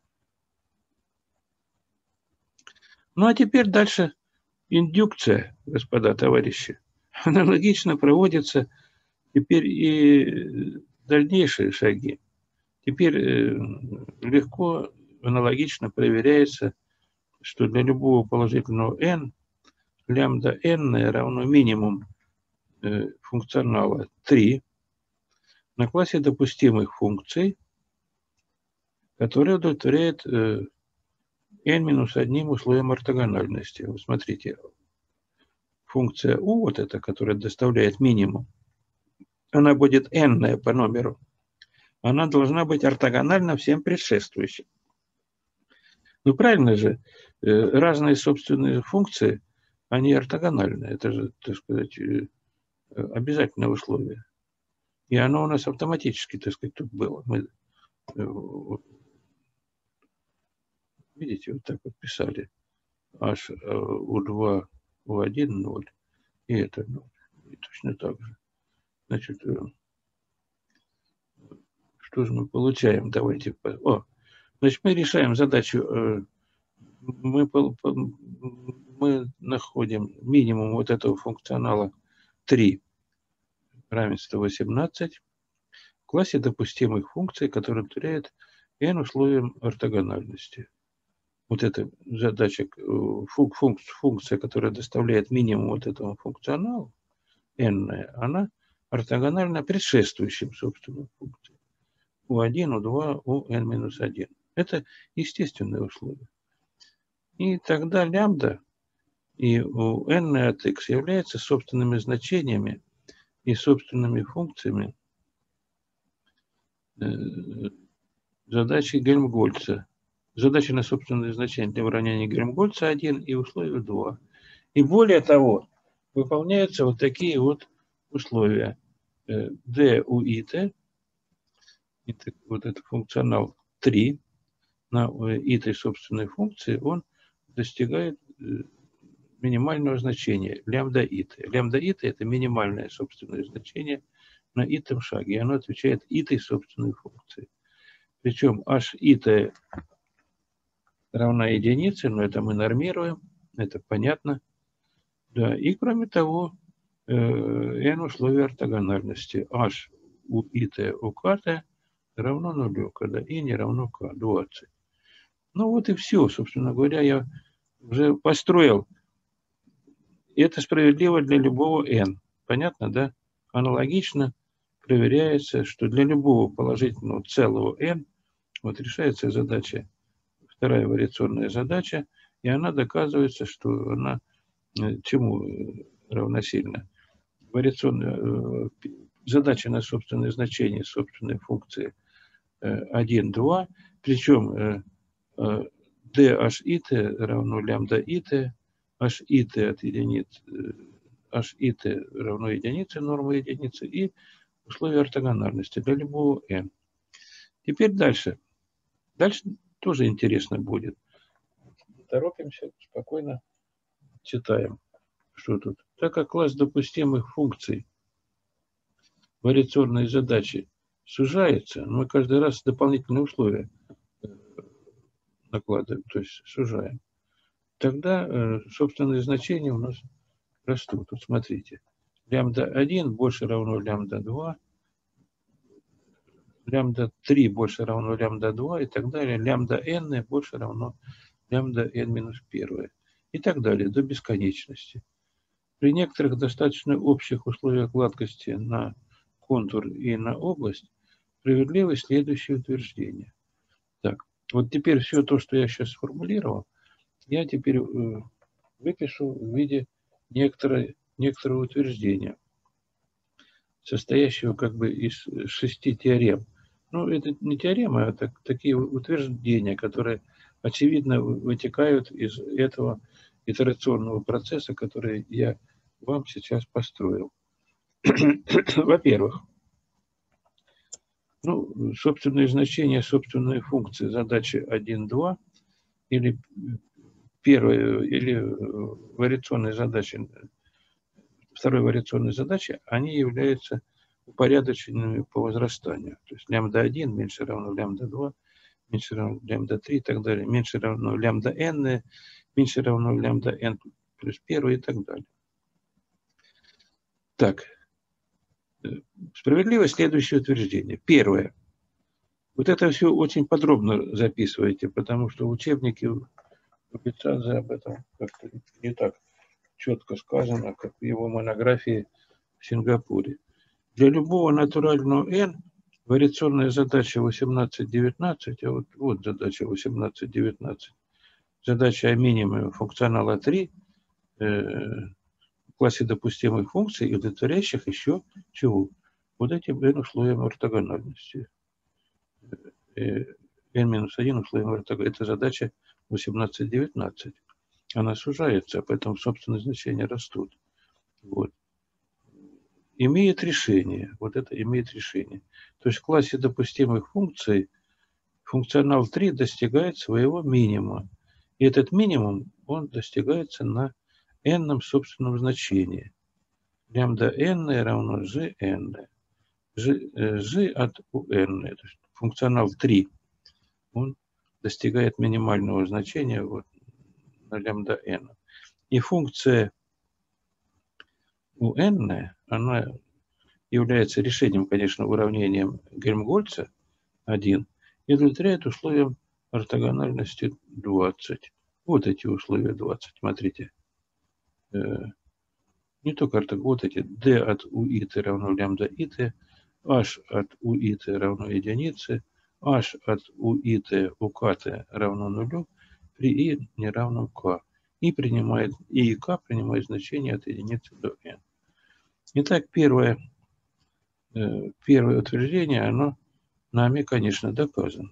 Ну, а теперь дальше индукция, господа товарищи. Аналогично проводятся теперь и дальнейшие шаги. Теперь легко аналогично проверяется, что для любого положительного n лямбда n равно минимум функционала три на классе допустимых функций, которые удовлетворяют n минус одним условием ортогональности. Вот смотрите, функция u, вот эта, которая доставляет минимум, она будет n по номеру. Она должна быть ортогональна всем предшествующим. Ну, правильно же, разные собственные функции, они ортогональны. Это же, так сказать, обязательное условие. И оно у нас автоматически, так сказать, тут было. Мы, видите, вот так вот писали. H у два у один ноль. И это ноль. И точно так же. Значит, что же мы получаем? Давайте. О, значит, мы решаем задачу. Мы, мы находим минимум вот этого функционала три равенство восемнадцать в классе допустимых функций, которые удовлетворяют n условиям ортогональности. Вот эта задача, функ, функция, которая доставляет минимум вот этого функционала, n, она ортогональна предшествующим собственным функциям. у один, у два, у n минус один. Это естественные условия. И тогда лямбда и у n от x являются собственными значениями и собственными функциями задачи Гельмгольца. Задача на собственное значение для уравнения Гельмгольца один и условия два. И более того, выполняются вот такие вот условия. d у it, это, вот это функционал три, на этой собственной функции он достигает минимального значения лямбда ит. Лямбда ит – это минимальное собственное значение на итом шаге, и оно отвечает итой собственной функции. Причем h ит равна единице, но это мы нормируем, это понятно. Да, и кроме того, n условия ортогональности. H у ит у kt равно нулю, когда и не равно k, двадцать. Ну вот и все, собственно говоря, я уже построил. Это справедливо для любого n. Понятно, да? Аналогично проверяется, что для любого положительного целого n вот решается задача, вторая вариационная задача, и она доказывается, что она чему равносильна? Вариационная задача на собственное значение собственной функции один, два, причем dh it равно лямбда it, h it от единицы, h it равно единице, норма единицы, и условия ортогональности для любого n. Теперь дальше. Дальше тоже интересно будет. Торопимся, спокойно читаем. Что тут? Так как класс допустимых функций вариационной задачи сужается, мы каждый раз дополнительные условия накладываем, то есть сужаем, тогда собственные значения у нас растут. Вот смотрите. Лямбда один больше равно лямбда два, лямбда три больше равно лямбда два и так далее. Лямбда n больше равно лямбда n минус один и так далее до бесконечности. При некоторых достаточно общих условиях гладкости на контур и на область справедливы следующие утверждения. Так, вот теперь все то, что я сейчас сформулировал, я теперь выпишу в виде некоторого, некоторого утверждения, состоящего как бы из шести теорем. Ну, это не теорема, а так, такие утверждения, которые, очевидно, вытекают из этого итерационного процесса, который я вам сейчас построил. Во-первых, ну, собственные значения, собственные функции задачи один, два или первая, или вариационные задачи, второй вариационной задачи, они являются упорядоченными по возрастанию. То есть лямбда один меньше равно лямбда два, меньше равно лямбда три и так далее, меньше равно лямбда n, меньше равно лямбда n плюс один и так далее. Так, справедливо следующее утверждение. Первое. Вот это все очень подробно записывайте, потому что в учебнике у Бицадзе об этом как-то не так четко сказано, как в его монографии в Сингапуре. Для любого натурального n вариационная задача восемнадцать девятнадцать, а вот, вот задача восемнадцать девятнадцать, задача о минимуме функционала три, э, в классе допустимых функций, удовлетворяющих еще чего? Вот этим n условиям ортогональности. n минус один условием ортогональности. Это задача восемнадцать девятнадцать. Она сужается, поэтому собственные значения растут. Вот. Имеет решение. Вот это имеет решение. То есть в классе допустимых функций функционал три достигает своего минимума. И этот минимум, он достигается на n собственном значении. Лямбда n равно gn. G, g от un. То есть функционал три. Он достигает минимального значения вот, на лямбда n. И функция у n, она является решением, конечно, уравнением Гельмгольца один и удовлетворяет условиям ортогональности двадцать. Вот эти условия двадцать, смотрите. Не только ортогональность, вот эти d от у ит равно лямбда ит, h от у ит равно единице, h от у ит у kt равно нулю, при i не равно k. И принимает, и и k принимает значение от единицы до n. Итак, первое, первое утверждение, оно нами, конечно, доказано.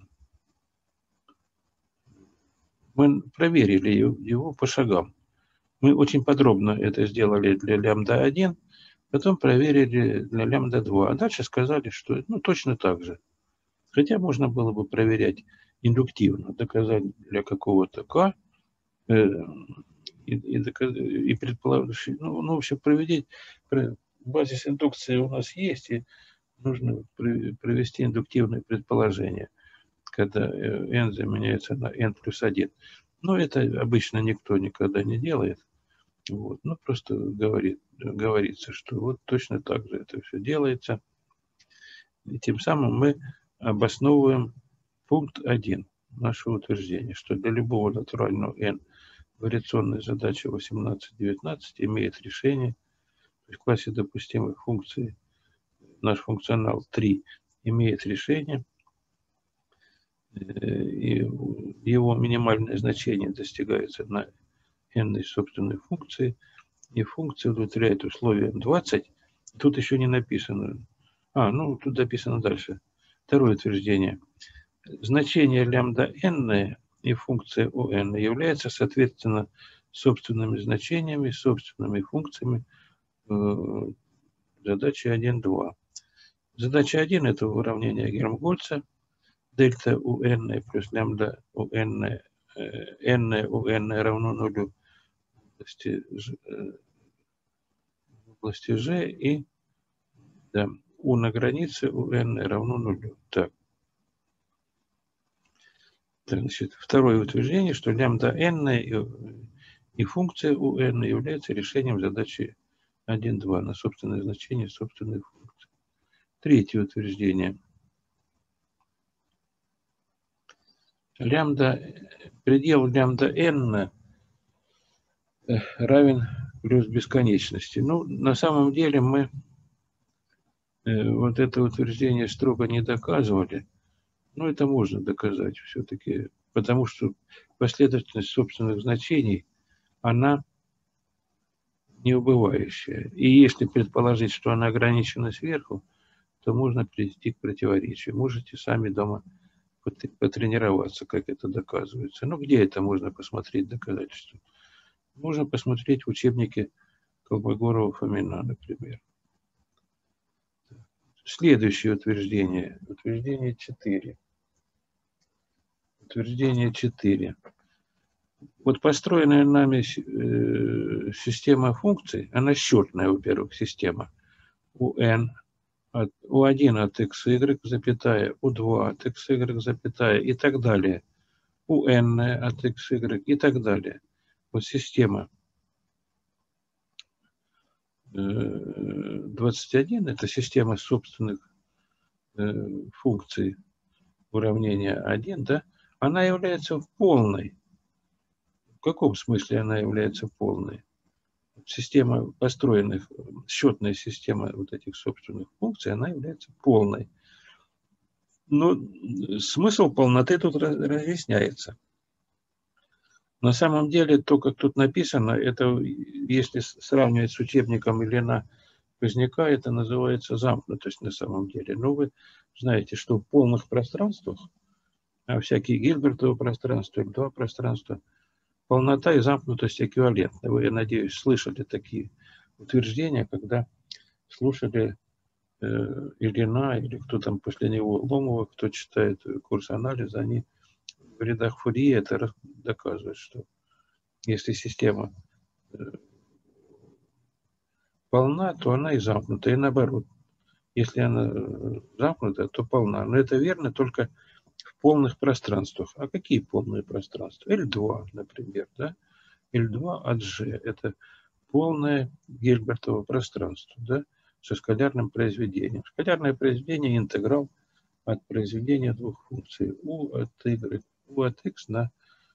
Мы проверили его по шагам. Мы очень подробно это сделали для лямбда один, Потом проверили для лямбда два. А дальше сказали, что ну, точно так же. Хотя можно было бы проверять индуктивно, доказать для какого-то k, э, и, и, и предположить, ну, ну, в общем, проведить, базис индукции у нас есть, и нужно провести индуктивное предположение, когда n заменяется на n плюс один. Но это обычно никто никогда не делает. Вот. Ну, просто говорит, говорится, что вот точно так же это все делается. И тем самым мы обосновываем пункт один нашего утверждения, что для любого натурального n вариационная задача восемнадцать девятнадцать имеет решение. В классе допустимых функций наш функционал три имеет решение, и его минимальное значение достигается на n собственной функции, и функция удовлетворяет условиям двадцать. Тут еще не написано. А, ну, тут написано дальше. Второе утверждение. Значение лямбда n и функция у n являются, соответственно, собственными значениями, собственными функциями э, задачи один два. Задача один – это уравнение Гельмгольца. Дельта у n плюс лямбда у n, э, n у n равно нулю в области, э, в области g, и да, u на границе у n равно нулю. Так. Так, значит, второе утверждение, что лямбда n и, и функция у n является решением задачи один два на собственное значение собственной функции. Третье утверждение. Лямбда, предел лямбда n равен плюс бесконечности. Ну, на самом деле мы э, вот это утверждение строго не доказывали. Но это можно доказать все-таки, потому что последовательность собственных значений, она неубывающая. И если предположить, что она ограничена сверху, то можно прийти к противоречию. Можете сами дома потренироваться, как это доказывается. Ну, где это можно посмотреть доказательства? Можно посмотреть в учебнике Колмогорова-Фомина, например. Следующее утверждение. Утверждение четыре. Утверждение четыре. Вот построенная нами система функций, она счетная, во-первых, система. У n, от, у один от xy, запятая, у два от xy, запятая, и так далее. У n от xy и так далее. Вот система двадцать один – это система собственных функций уравнения один, да? Она является полной. В каком смысле она является полной? Система построенных, счетная система вот этих собственных функций, она является полной. Но смысл полноты тут разъясняется. На самом деле, то, как тут написано, это, если сравнивать с учебником Ильина Поздняка, это называется замкнутость на самом деле. Но вы знаете, что в полных пространствах, а всякие Гильбертовы пространства, или два пространства, полнота и замкнутость эквивалентны. Вы, я надеюсь, слышали такие утверждения, когда слушали э, Ильина или кто там после него, Ломова, кто читает курс анализа, они в рядах Фурье это доказывают, что если система э, полна, то она и замкнута, и наоборот. Если она замкнута, то полна. Но это верно только в полных пространствах. А какие полные пространства? эль два, например, да? эль два от G – это полное Гильбертово пространство, да, со скалярным произведением. Скалярное произведение – интеграл от произведения двух функций u от y, u от x на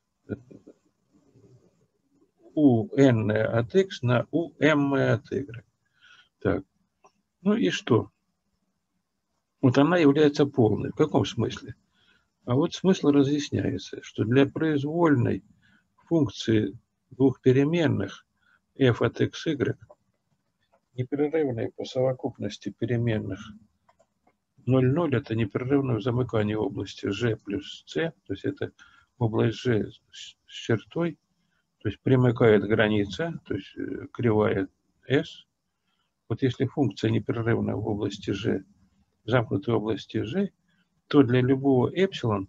u n от x на u m от y. Так, ну и что? Вот она является полной. В каком смысле? А вот смысл разъясняется, что для произвольной функции двух переменных f от xy, непрерывной по совокупности переменных ноль ноль, это непрерывное замыкание области G плюс C, то есть это область G с чертой, то есть примыкает граница, то есть кривая S, Вот если функция непрерывна в области G, в замкнутой области G, то для любого эпсилон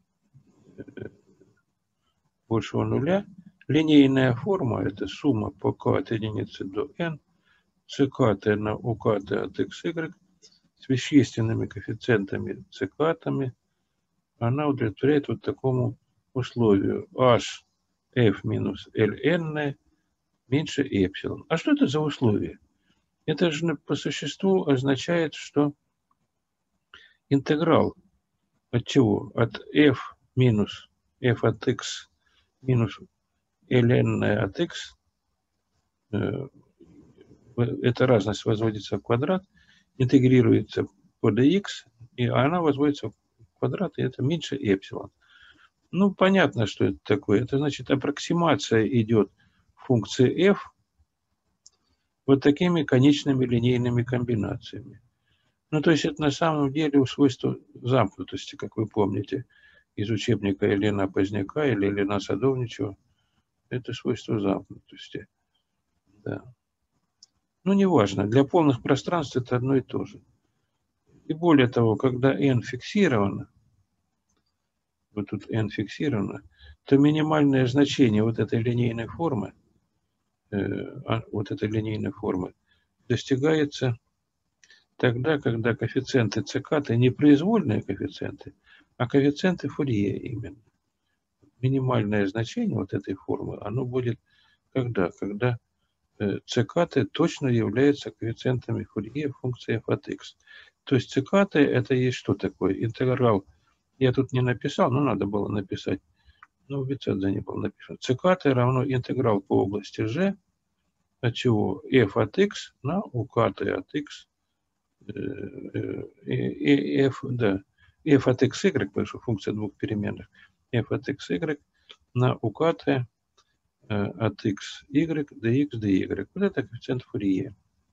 большего нуля линейная форма, это сумма по k от единицы до n, ckт на укт от xy с вещественными коэффициентами ck'тами, она удовлетворяет вот такому условию h f минус ln меньше эпсилон. А что это за условие? Это же по существу означает, что интеграл от чего? От f минус f от x минус ln от x, эта разность возводится в квадрат, интегрируется по dx, и она возводится в квадрат, и это меньше эпсилон. Ну, понятно, что это такое. Это значит, аппроксимация идет функции f вот такими конечными линейными комбинациями. Ну, то есть это на самом деле свойство замкнутости, как вы помните, из учебника Ильина Поздняка или Ильина Садовничева. Это свойство замкнутости. Да. Ну, неважно. Для полных пространств это одно и то же. И более того, когда n фиксировано, вот тут n фиксировано, то минимальное значение вот этой линейной формы, э, вот этой линейной формы достигается тогда, когда коэффициенты ck'ты не произвольные коэффициенты, а коэффициенты Фурье именно. Минимальное значение вот этой формы, оно будет когда? Когда ck'ты точно являются коэффициентами Фурье функции f от x. То есть ck'ты это есть что такое? Интеграл. Я тут не написал, но надо было написать. Ну, в Вицедзе не было написано. ck'ты равно интеграл по области G, от чего f от x на укт от x, и f, да, f от xy, потому что функция двух переменных, f от xy на укт от xy dx dy. Вот это коэффициент Фурье.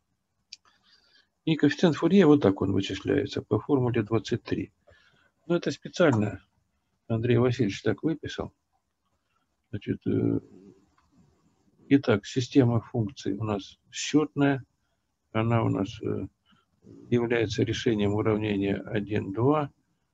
И коэффициент Фурье, вот так он вычисляется по формуле двадцать три. Ну, это специально Андрей Васильевич так выписал. Значит, итак, система функций у нас счетная. Она у нас является решением уравнения один, два.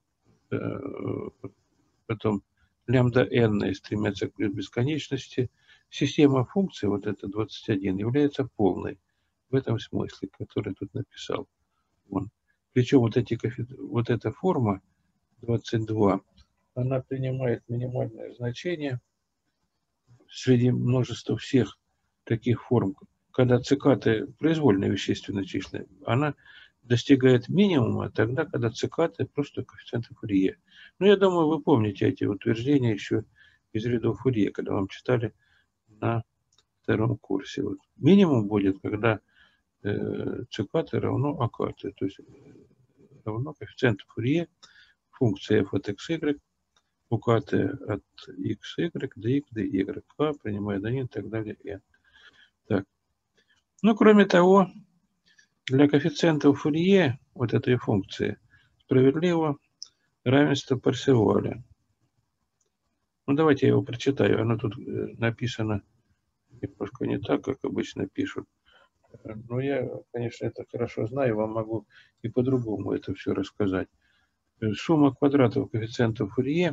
Потом лямбда n стремятся к бесконечности. Система функций, вот это двадцать один, является полной в этом смысле, который тут написал. Вон. Причем вот, эти, вот эта форма двадцать два, она принимает минимальное значение среди множества всех таких форм. Когда ck'ты произвольные вещественные числа, она достигает минимума тогда, когда ck'ты просто коэффициенты Фурье. Ну, я думаю, вы помните эти утверждения еще из рядов Фурье, когда вам читали на втором курсе. Вот. Минимум будет, когда э, ck'ты равно ак'ты, то есть равно коэффициенту Фурье функции f от xy, укт от xy, dx dy, k принимает один и так далее, n. Так. Ну, кроме того, для коэффициентов Фурье вот этой функции справедливо равенство Парсеваля. Ну, давайте я его прочитаю. Оно тут написано немножко не так, как обычно пишут. Но я, конечно, это хорошо знаю, вам могу и по-другому это все рассказать. Сумма квадратов коэффициентов Фурье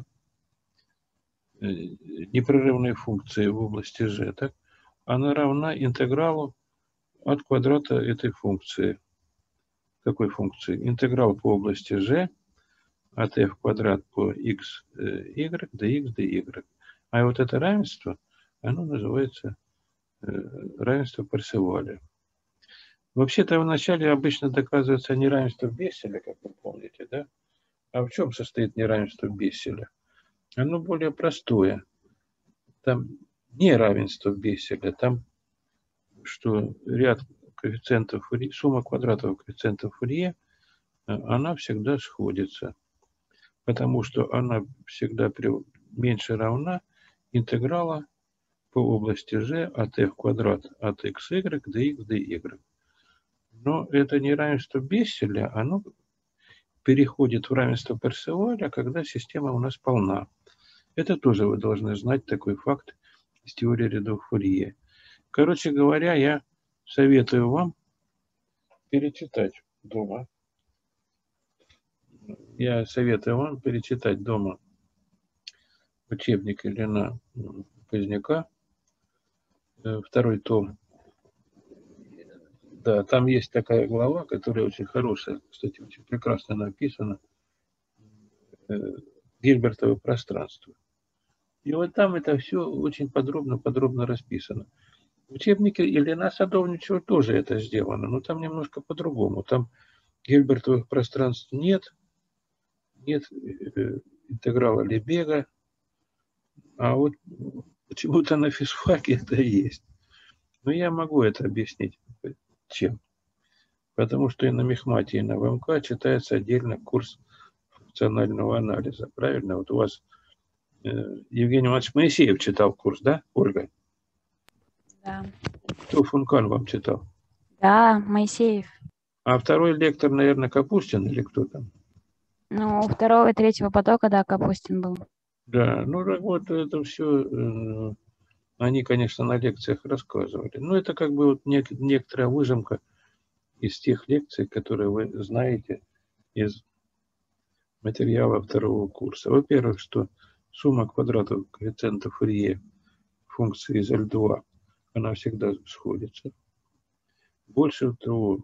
непрерывной функции в области G, так, она равна интегралу от квадрата этой функции. Какой функции? Интеграл по области G от f квадрат по x, y, dx, dy. А вот это равенство, оно называется равенство Парсеваля. Вообще-то вначале обычно доказывается неравенство Бесселя, как вы помните, да? А в чем состоит неравенство Бесселя? Оно более простое. Там не равенство Бесселя, там что ряд коэффициентов Фурье, сумма квадратов коэффициентов Фурье, она всегда сходится, потому что она всегда меньше равна интеграла по области G от f квадрат от xy, dx, dy. Но это неравенство Бесселя, оно переходит в равенство Парсеваля, когда система у нас полна. Это тоже вы должны знать, такой факт из теории рядов Фурье. Короче говоря, я советую вам перечитать дома. Я советую вам перечитать дома учебник Ильина Поздняка, второй том. Да, там есть такая глава, которая очень хорошая, кстати, очень прекрасно написана. Гильбертово пространство. И вот там это все очень подробно-подробно расписано. В учебнике Ильина Садовничева тоже это сделано, но там немножко по-другому. Там Гильбертовых пространств нет, нет интеграла Лебега, а вот почему-то на физфаке это есть. Но я могу это объяснить. Чем? Потому что и на мехмате, и на ВМК читается отдельно курс функционального анализа. Правильно? Вот у вас э, Евгений Иванович Моисеев читал курс, да, Ольга? Да. Кто Функан вам читал? Да, Моисеев. А второй лектор, наверное, Капустин или кто там? Ну, у второго и третьего потока, да, Капустин был. Да, ну вот это все, э, они, конечно, на лекциях рассказывали. Но это как бы вот нек- некоторая выжимка из тех лекций, которые вы знаете из материала второго курса. Во-первых, что сумма квадратов коэффициента Фурье функции из эль два, она всегда сходится. Больше того,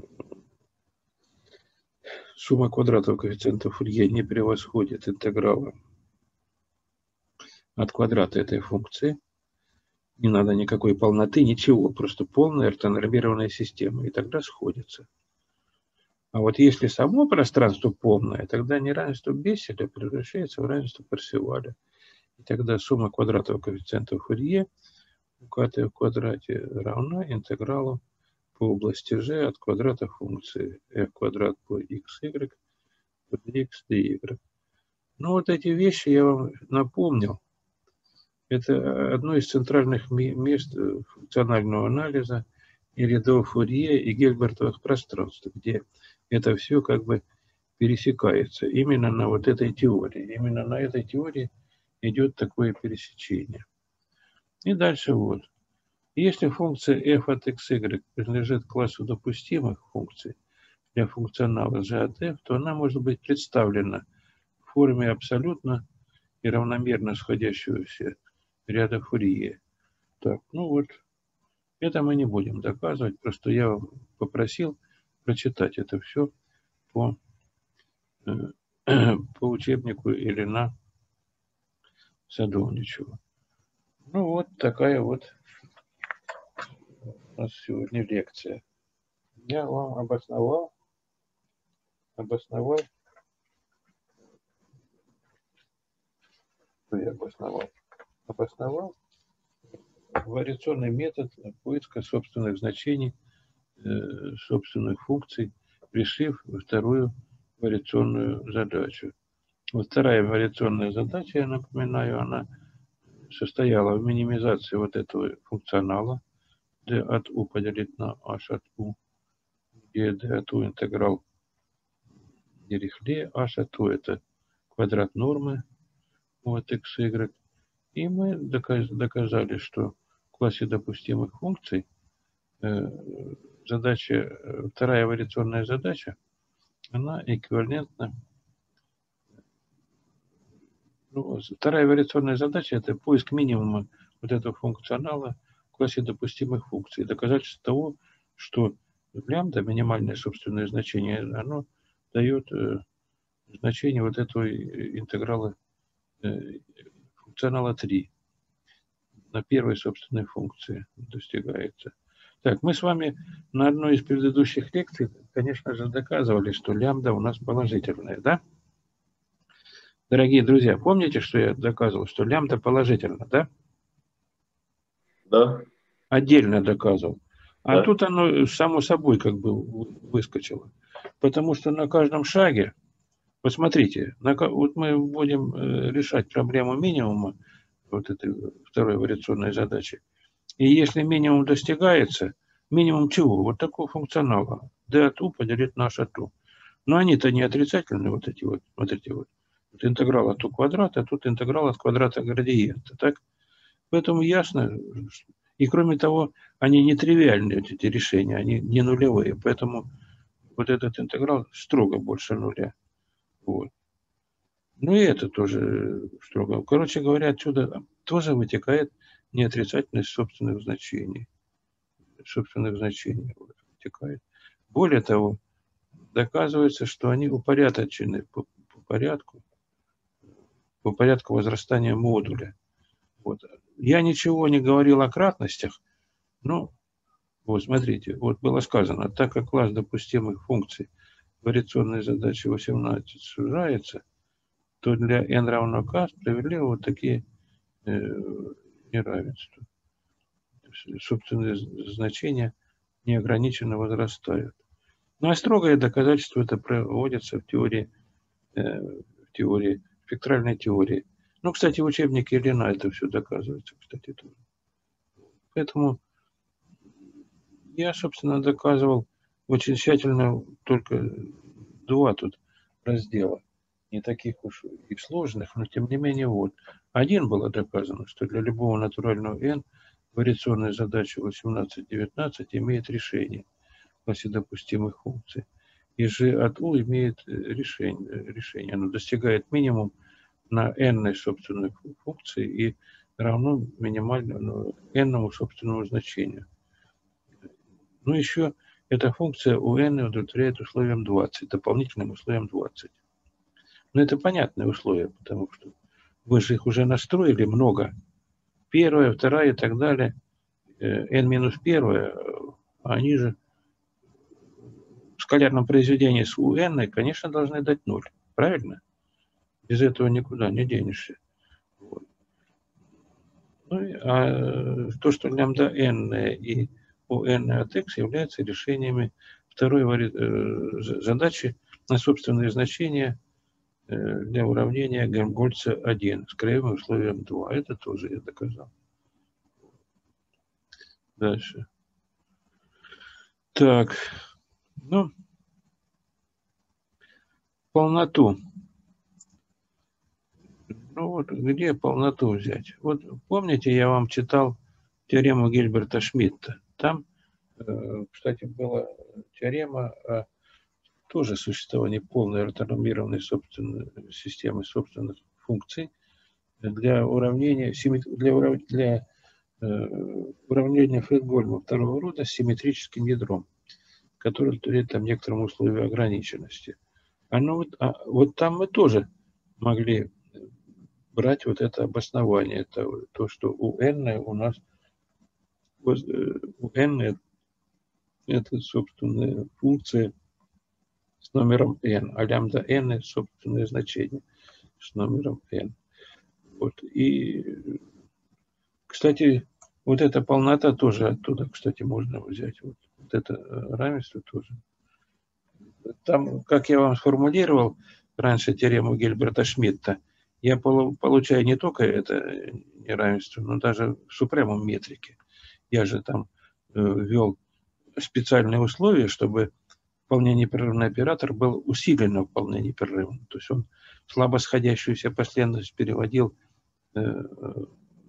сумма квадратов коэффициента Фурье не превосходит интеграла от квадрата этой функции. Не надо никакой полноты, ничего, просто полная ортонормированная система, и тогда сходится. А вот если само пространство полное, тогда неравенство Бесселя превращается в равенство Парсеваля. И тогда сумма квадратов коэффициентов Фурье у КТ в квадрате равна интегралу по области G от квадрата функции f квадрат по xy по dx dy. Ну вот эти вещи я вам напомнил. Это одно из центральных мест функционального анализа и рядов Фурье и Гильбертовых пространств, где это все как бы пересекается именно на вот этой теории. Именно на этой теории идет такое пересечение. И дальше вот. Если функция f от xy принадлежит к классу допустимых функций для функционала g от f, то она может быть представлена в форме абсолютно и равномерно сходящегося ряда Фурье. Так, ну вот, это мы не будем доказывать, просто я попросил прочитать это все по, по учебнику Ильина Садовничева. Ну вот такая вот у нас сегодня лекция. Я вам обосновал, обосновал, что я обосновал? Обосновал вариационный метод поиска собственных значений, собственных функций, решив вторую вариационную задачу. Вот вторая вариационная задача, я напоминаю, она состояла в минимизации вот этого функционала d от u поделить на h от u, где d от u интеграл Дирихле, h от u это квадрат нормы от xy. И мы доказали, что в классе допустимых функций задача, вторая вариационная задача, она эквивалентна. Ну, вторая вариационная задача – это поиск минимума вот этого функционала в классе допустимых функций. Доказательство того, что лямбда, минимальное собственное значение, оно дает э, значение вот этого интеграла э, функционала три на первой собственной функции достигается. Так, мы с вами на одной из предыдущих лекций, конечно же, доказывали, что лямбда у нас положительная, да? Дорогие друзья, помните, что я доказывал, что лямбда положительна, да? Да. Отдельно доказывал. А Да. тут оно само собой как бы выскочило. Потому что на каждом шаге, посмотрите, на, вот мы будем решать проблему минимума, вот этой второй вариационной задачи. И если минимум достигается, минимум чего? Вот такого функционала. d от u поделить на h от u. Но они-то не отрицательные, вот эти вот, вот эти вот. Вот интеграл от u квадрата, а тут интеграл от квадрата градиента. Так? Поэтому ясно, И кроме того, они не тривиальные, эти решения, они не нулевые. Поэтому вот этот интеграл строго больше нуля. Вот. Ну и это тоже строго. Короче говоря, отсюда тоже вытекает неотрицательность собственных значений. Собственных значений вытекает. Более того, доказывается, что они упорядочены по, по порядку, по порядку возрастания модуля. Вот. Я ничего не говорил о кратностях, но вот смотрите, вот было сказано, так как класс допустимых функций вариационной задачи восемнадцать сужается, то для n равно k справедливо вот такие э, неравенства. Собственные значения неограниченно возрастают. Ну а строгое доказательство это проводится в теории, э, в теории, спектральной теории. Ну, кстати, в учебнике Ильина это все доказывается, кстати, тоже. Поэтому я, собственно, доказывал очень тщательно только два тут раздела. Не таких уж и сложных, но тем не менее вот. Один было доказано, что для любого натурального n вариационная задача восемнадцать девятнадцать имеет решение в классе допустимых функций. И g от u имеет решение. решение. Оно достигает минимум на n собственной функции и равно минимальному n собственному значению. Ну, еще эта функция у n удовлетворяет условиям двадцать, дополнительным условиям двадцать. Но это понятные условия, потому что вы же их уже настроили много. Первая, вторая и так далее. n минус первая, они же в скалярном произведении с у n, конечно, должны дать ноль. Правильно? Без этого никуда не денешься. Вот. Ну, а то, что лямбда n и у n от x являются решениями второй задачи на собственные значения для уравнения Гельмгольца один с краевым условием два. Это тоже я доказал. Дальше. Так. Ну, полноту. Ну вот, где полноту взять? Вот помните, я вам читал теорему Гильберта-Шмидта. Там, кстати, была теорема о тоже существовании полной автономированной собственной системы собственных функций для уравнения, для, урав, для э, уравнения Фредгольма второго рода с симметрическим ядром, который отвечает там некоторому условию ограниченности. Оно вот, а, вот там мы тоже могли брать вот это обоснование, это, то, что у n у нас у n это собственная функция с номером n, а лямбда n собственное значение с номером n. Вот. И, кстати, вот эта полнота тоже оттуда, кстати, можно взять. Вот, вот это равенство тоже. Там, как я вам сформулировал раньше теорему Гильберта-Шмидта, я получаю не только это неравенство, но даже в супремум метрике. Я же там э, ввел специальные условия, чтобы вполне непрерывный оператор был усиленно вполне непрерывным. То есть он слабо сходящуюся последовательность переводил э, в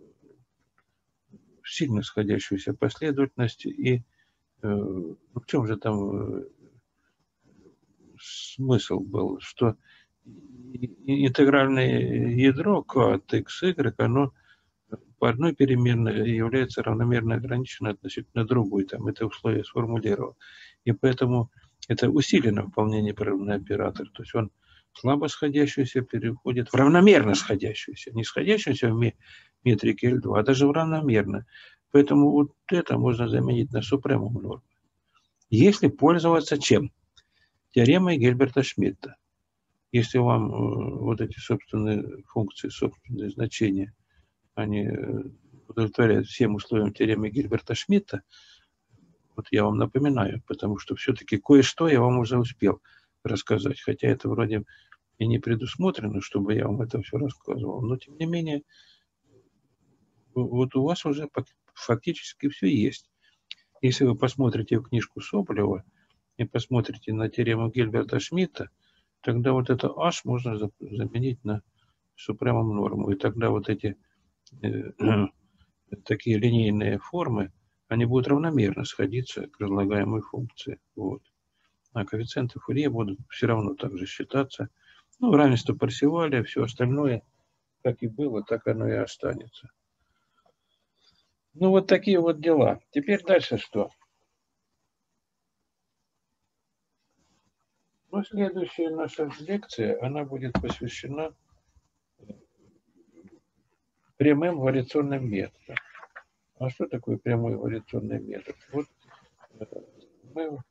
сильно сходящуюся последовательность. И э, в чем же там э, смысл был, что интегральное ядро k от xy, оно по одной переменной является равномерно ограничено относительно другой. Там это условие сформулировал. И поэтому это усиленно вполне непрерывный оператор. То есть он слабо сходящийся переходит в равномерно сходящийся. Не сходящийся в метрике эль два, а даже в равномерно. Поэтому вот это можно заменить на супремум норму. Если пользоваться чем? Теоремой Гильберта-Шмидта. Если вам э, вот эти собственные функции, собственные значения, они удовлетворяют всем условиям теоремы Гильберта-Шмидта, вот я вам напоминаю, потому что все-таки кое-что я вам уже успел рассказать, хотя это вроде и не предусмотрено, чтобы я вам это все рассказывал, но тем не менее вот у вас уже фактически все есть. Если вы посмотрите в книжку Соболева и посмотрите на теорему Гильберта-Шмидта, тогда вот это H можно заменить на супремум норму, и тогда вот эти такие линейные формы, они будут равномерно сходиться к разлагаемой функции. Вот. А коэффициенты Фурье будут все равно также считаться. Ну, равенство Парсеваля, все остальное, как и было, так оно и останется. Ну, вот такие вот дела. Теперь дальше что? Ну, следующая наша лекция, она будет посвящена прямым вариационным методам. А что такое прямой вариационный метод? Вот мы,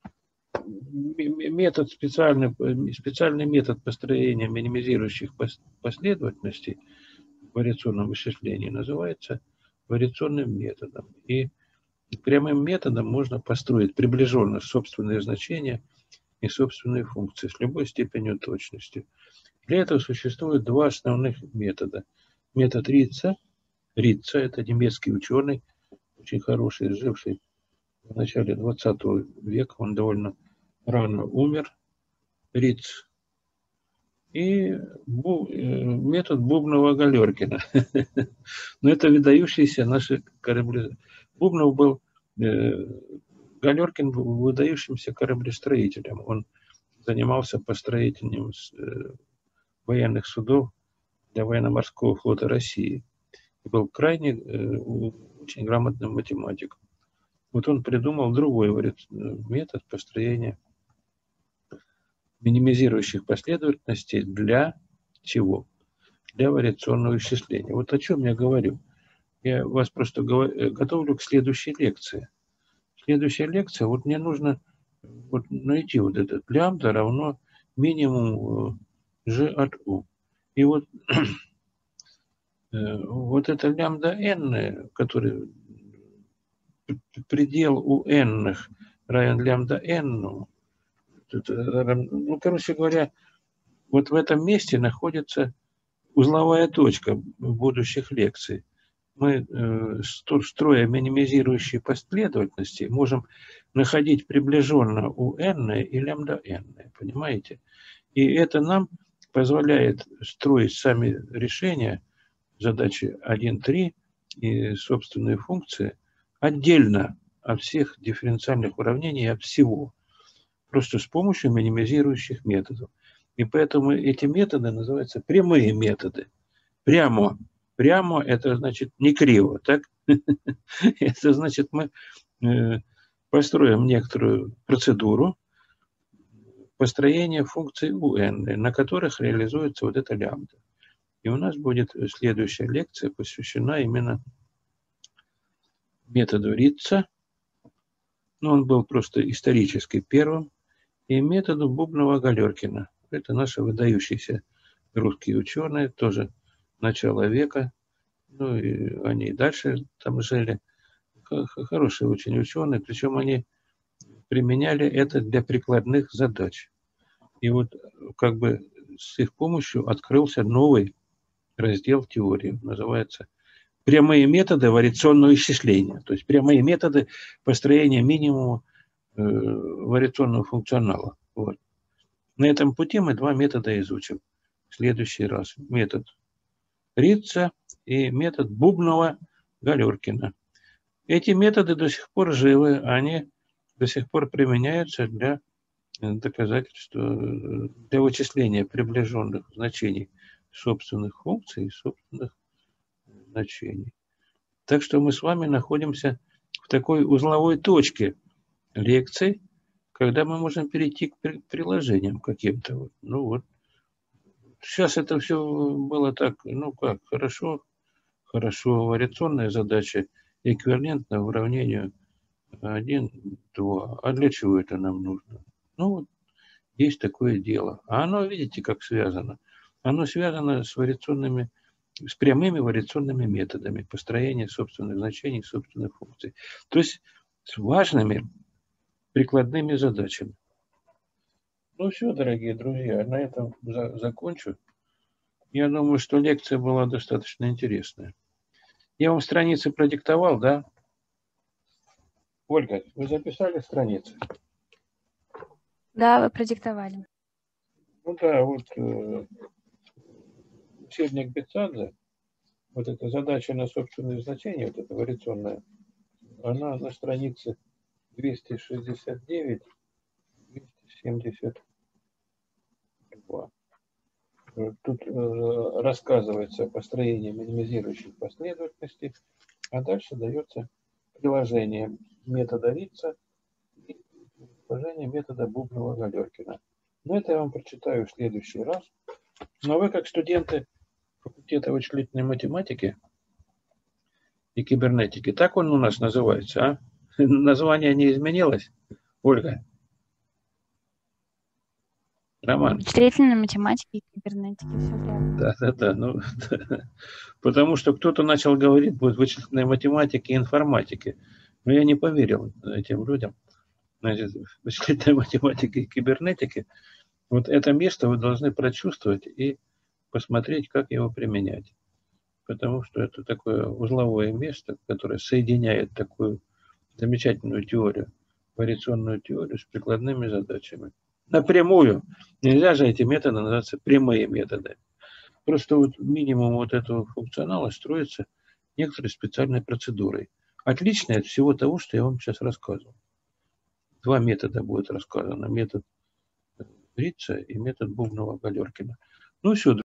метод специальный, специальный метод построения минимизирующих последовательностей в вариационном вычислении называется вариационным методом. И прямым методом можно построить приближенно собственные значения и собственные функции с любой степенью точности. Для этого существует два основных метода. Метод Рица. Рица – это немецкий ученый, очень хороший, живший в начале двадцатого века. Он довольно рано умер. Риц. И метод Бубнова-Галеркина. Но это выдающийся наши корабли. Бубнов был, Галеркин был выдающимся кораблестроителем. Он занимался построением военных судов для военно-морского флота России. И был крайне очень грамотным математиком. Вот он придумал другой метод построения минимизирующих последовательностей для чего? Для вариационного исчисления. Вот о чем я говорю. Я вас просто готовлю к следующей лекции. Следующая лекция, вот мне нужно вот найти вот этот лямбда равно минимуму g от u. И вот, вот это лямбда n, который предел у n равен лямбда n, ну, короче говоря, вот в этом месте находится узловая точка будущих лекций. Мы, строя минимизирующие последовательности, можем находить приближенно у n и лямбда n, понимаете? И это нам позволяет строить сами решения задачи один, три и собственные функции отдельно от всех дифференциальных уравнений, от всего. Просто с помощью минимизирующих методов. И поэтому эти методы называются прямые методы. Прямо. Прямо это значит не криво, так? Это значит мы построим некоторую процедуру построения функций у n, на которых реализуется вот эта лямбда. И у нас будет следующая лекция посвящена именно методу Рица. Но он был просто исторически первым. И методу Бубнова-Галеркина. Это наши выдающиеся русские ученые, тоже начала века. Ну, и они и дальше там жили. Хорошие очень ученые, причем они применяли это для прикладных задач. И вот как бы с их помощью открылся новый раздел теории. Называется «Прямые методы вариационного исчисления». То есть прямые методы построения минимума вариационного функционала. Вот. На этом пути мы два метода изучим в следующий раз. Метод Рица и метод Бубнова-Галеркина. Эти методы до сих пор живы, они до сих пор применяются для доказательства, для вычисления приближенных значений собственных функций и собственных значений. Так что мы с вами находимся в такой узловой точке лекций, когда мы можем перейти к приложениям каким-то. Ну вот. Сейчас это все было так, ну как, хорошо, хорошо. Вариационная задача эквивалентна уравнению один, два. А для чего это нам нужно? Ну вот, есть такое дело. А оно, видите, как связано? Оно связано с вариационными, с прямыми вариационными методами построения собственных значений, собственных функций. То есть с важными прикладными задачами. Ну все, дорогие друзья, на этом за закончу. Я думаю, что лекция была достаточно интересная. Я вам страницы продиктовал, да? Ольга, вы записали страницы? Да, вы продиктовали. Ну да, вот э, учебник Бецадзе, вот эта задача на собственное значение, вот эта вариационная, она на странице двести шестьдесят девять — двести семьдесят два. Тут э, рассказывается построение минимизирующей последовательности, а дальше дается приложение метода Рица и приложение метода Бубнова-Галеркина. Но это я вам прочитаю в следующий раз. Но вы, как студенты факультета вычислительной математики и кибернетики, так он у нас называется, а? Название не изменилось, Ольга? Роман. Вычислительной математики и кибернетики, все верно. Да, да, да. Ну, да. Потому что кто-то начал говорить, будет вычислительной математики и информатики. Но я не поверил этим людям. Значит, вычислительной математики и кибернетики. Вот это место вы должны прочувствовать и посмотреть, как его применять. Потому что это такое узловое место, которое соединяет такую замечательную теорию, вариационную теорию с прикладными задачами. Напрямую. Нельзя же эти методы называться прямые методы. Просто вот минимум вот этого функционала строится некоторой специальной процедурой. Отличной от всего того, что я вам сейчас рассказывал. Два метода будет рассказано. Метод Рица и метод Бубнова-Галеркина. Ну все.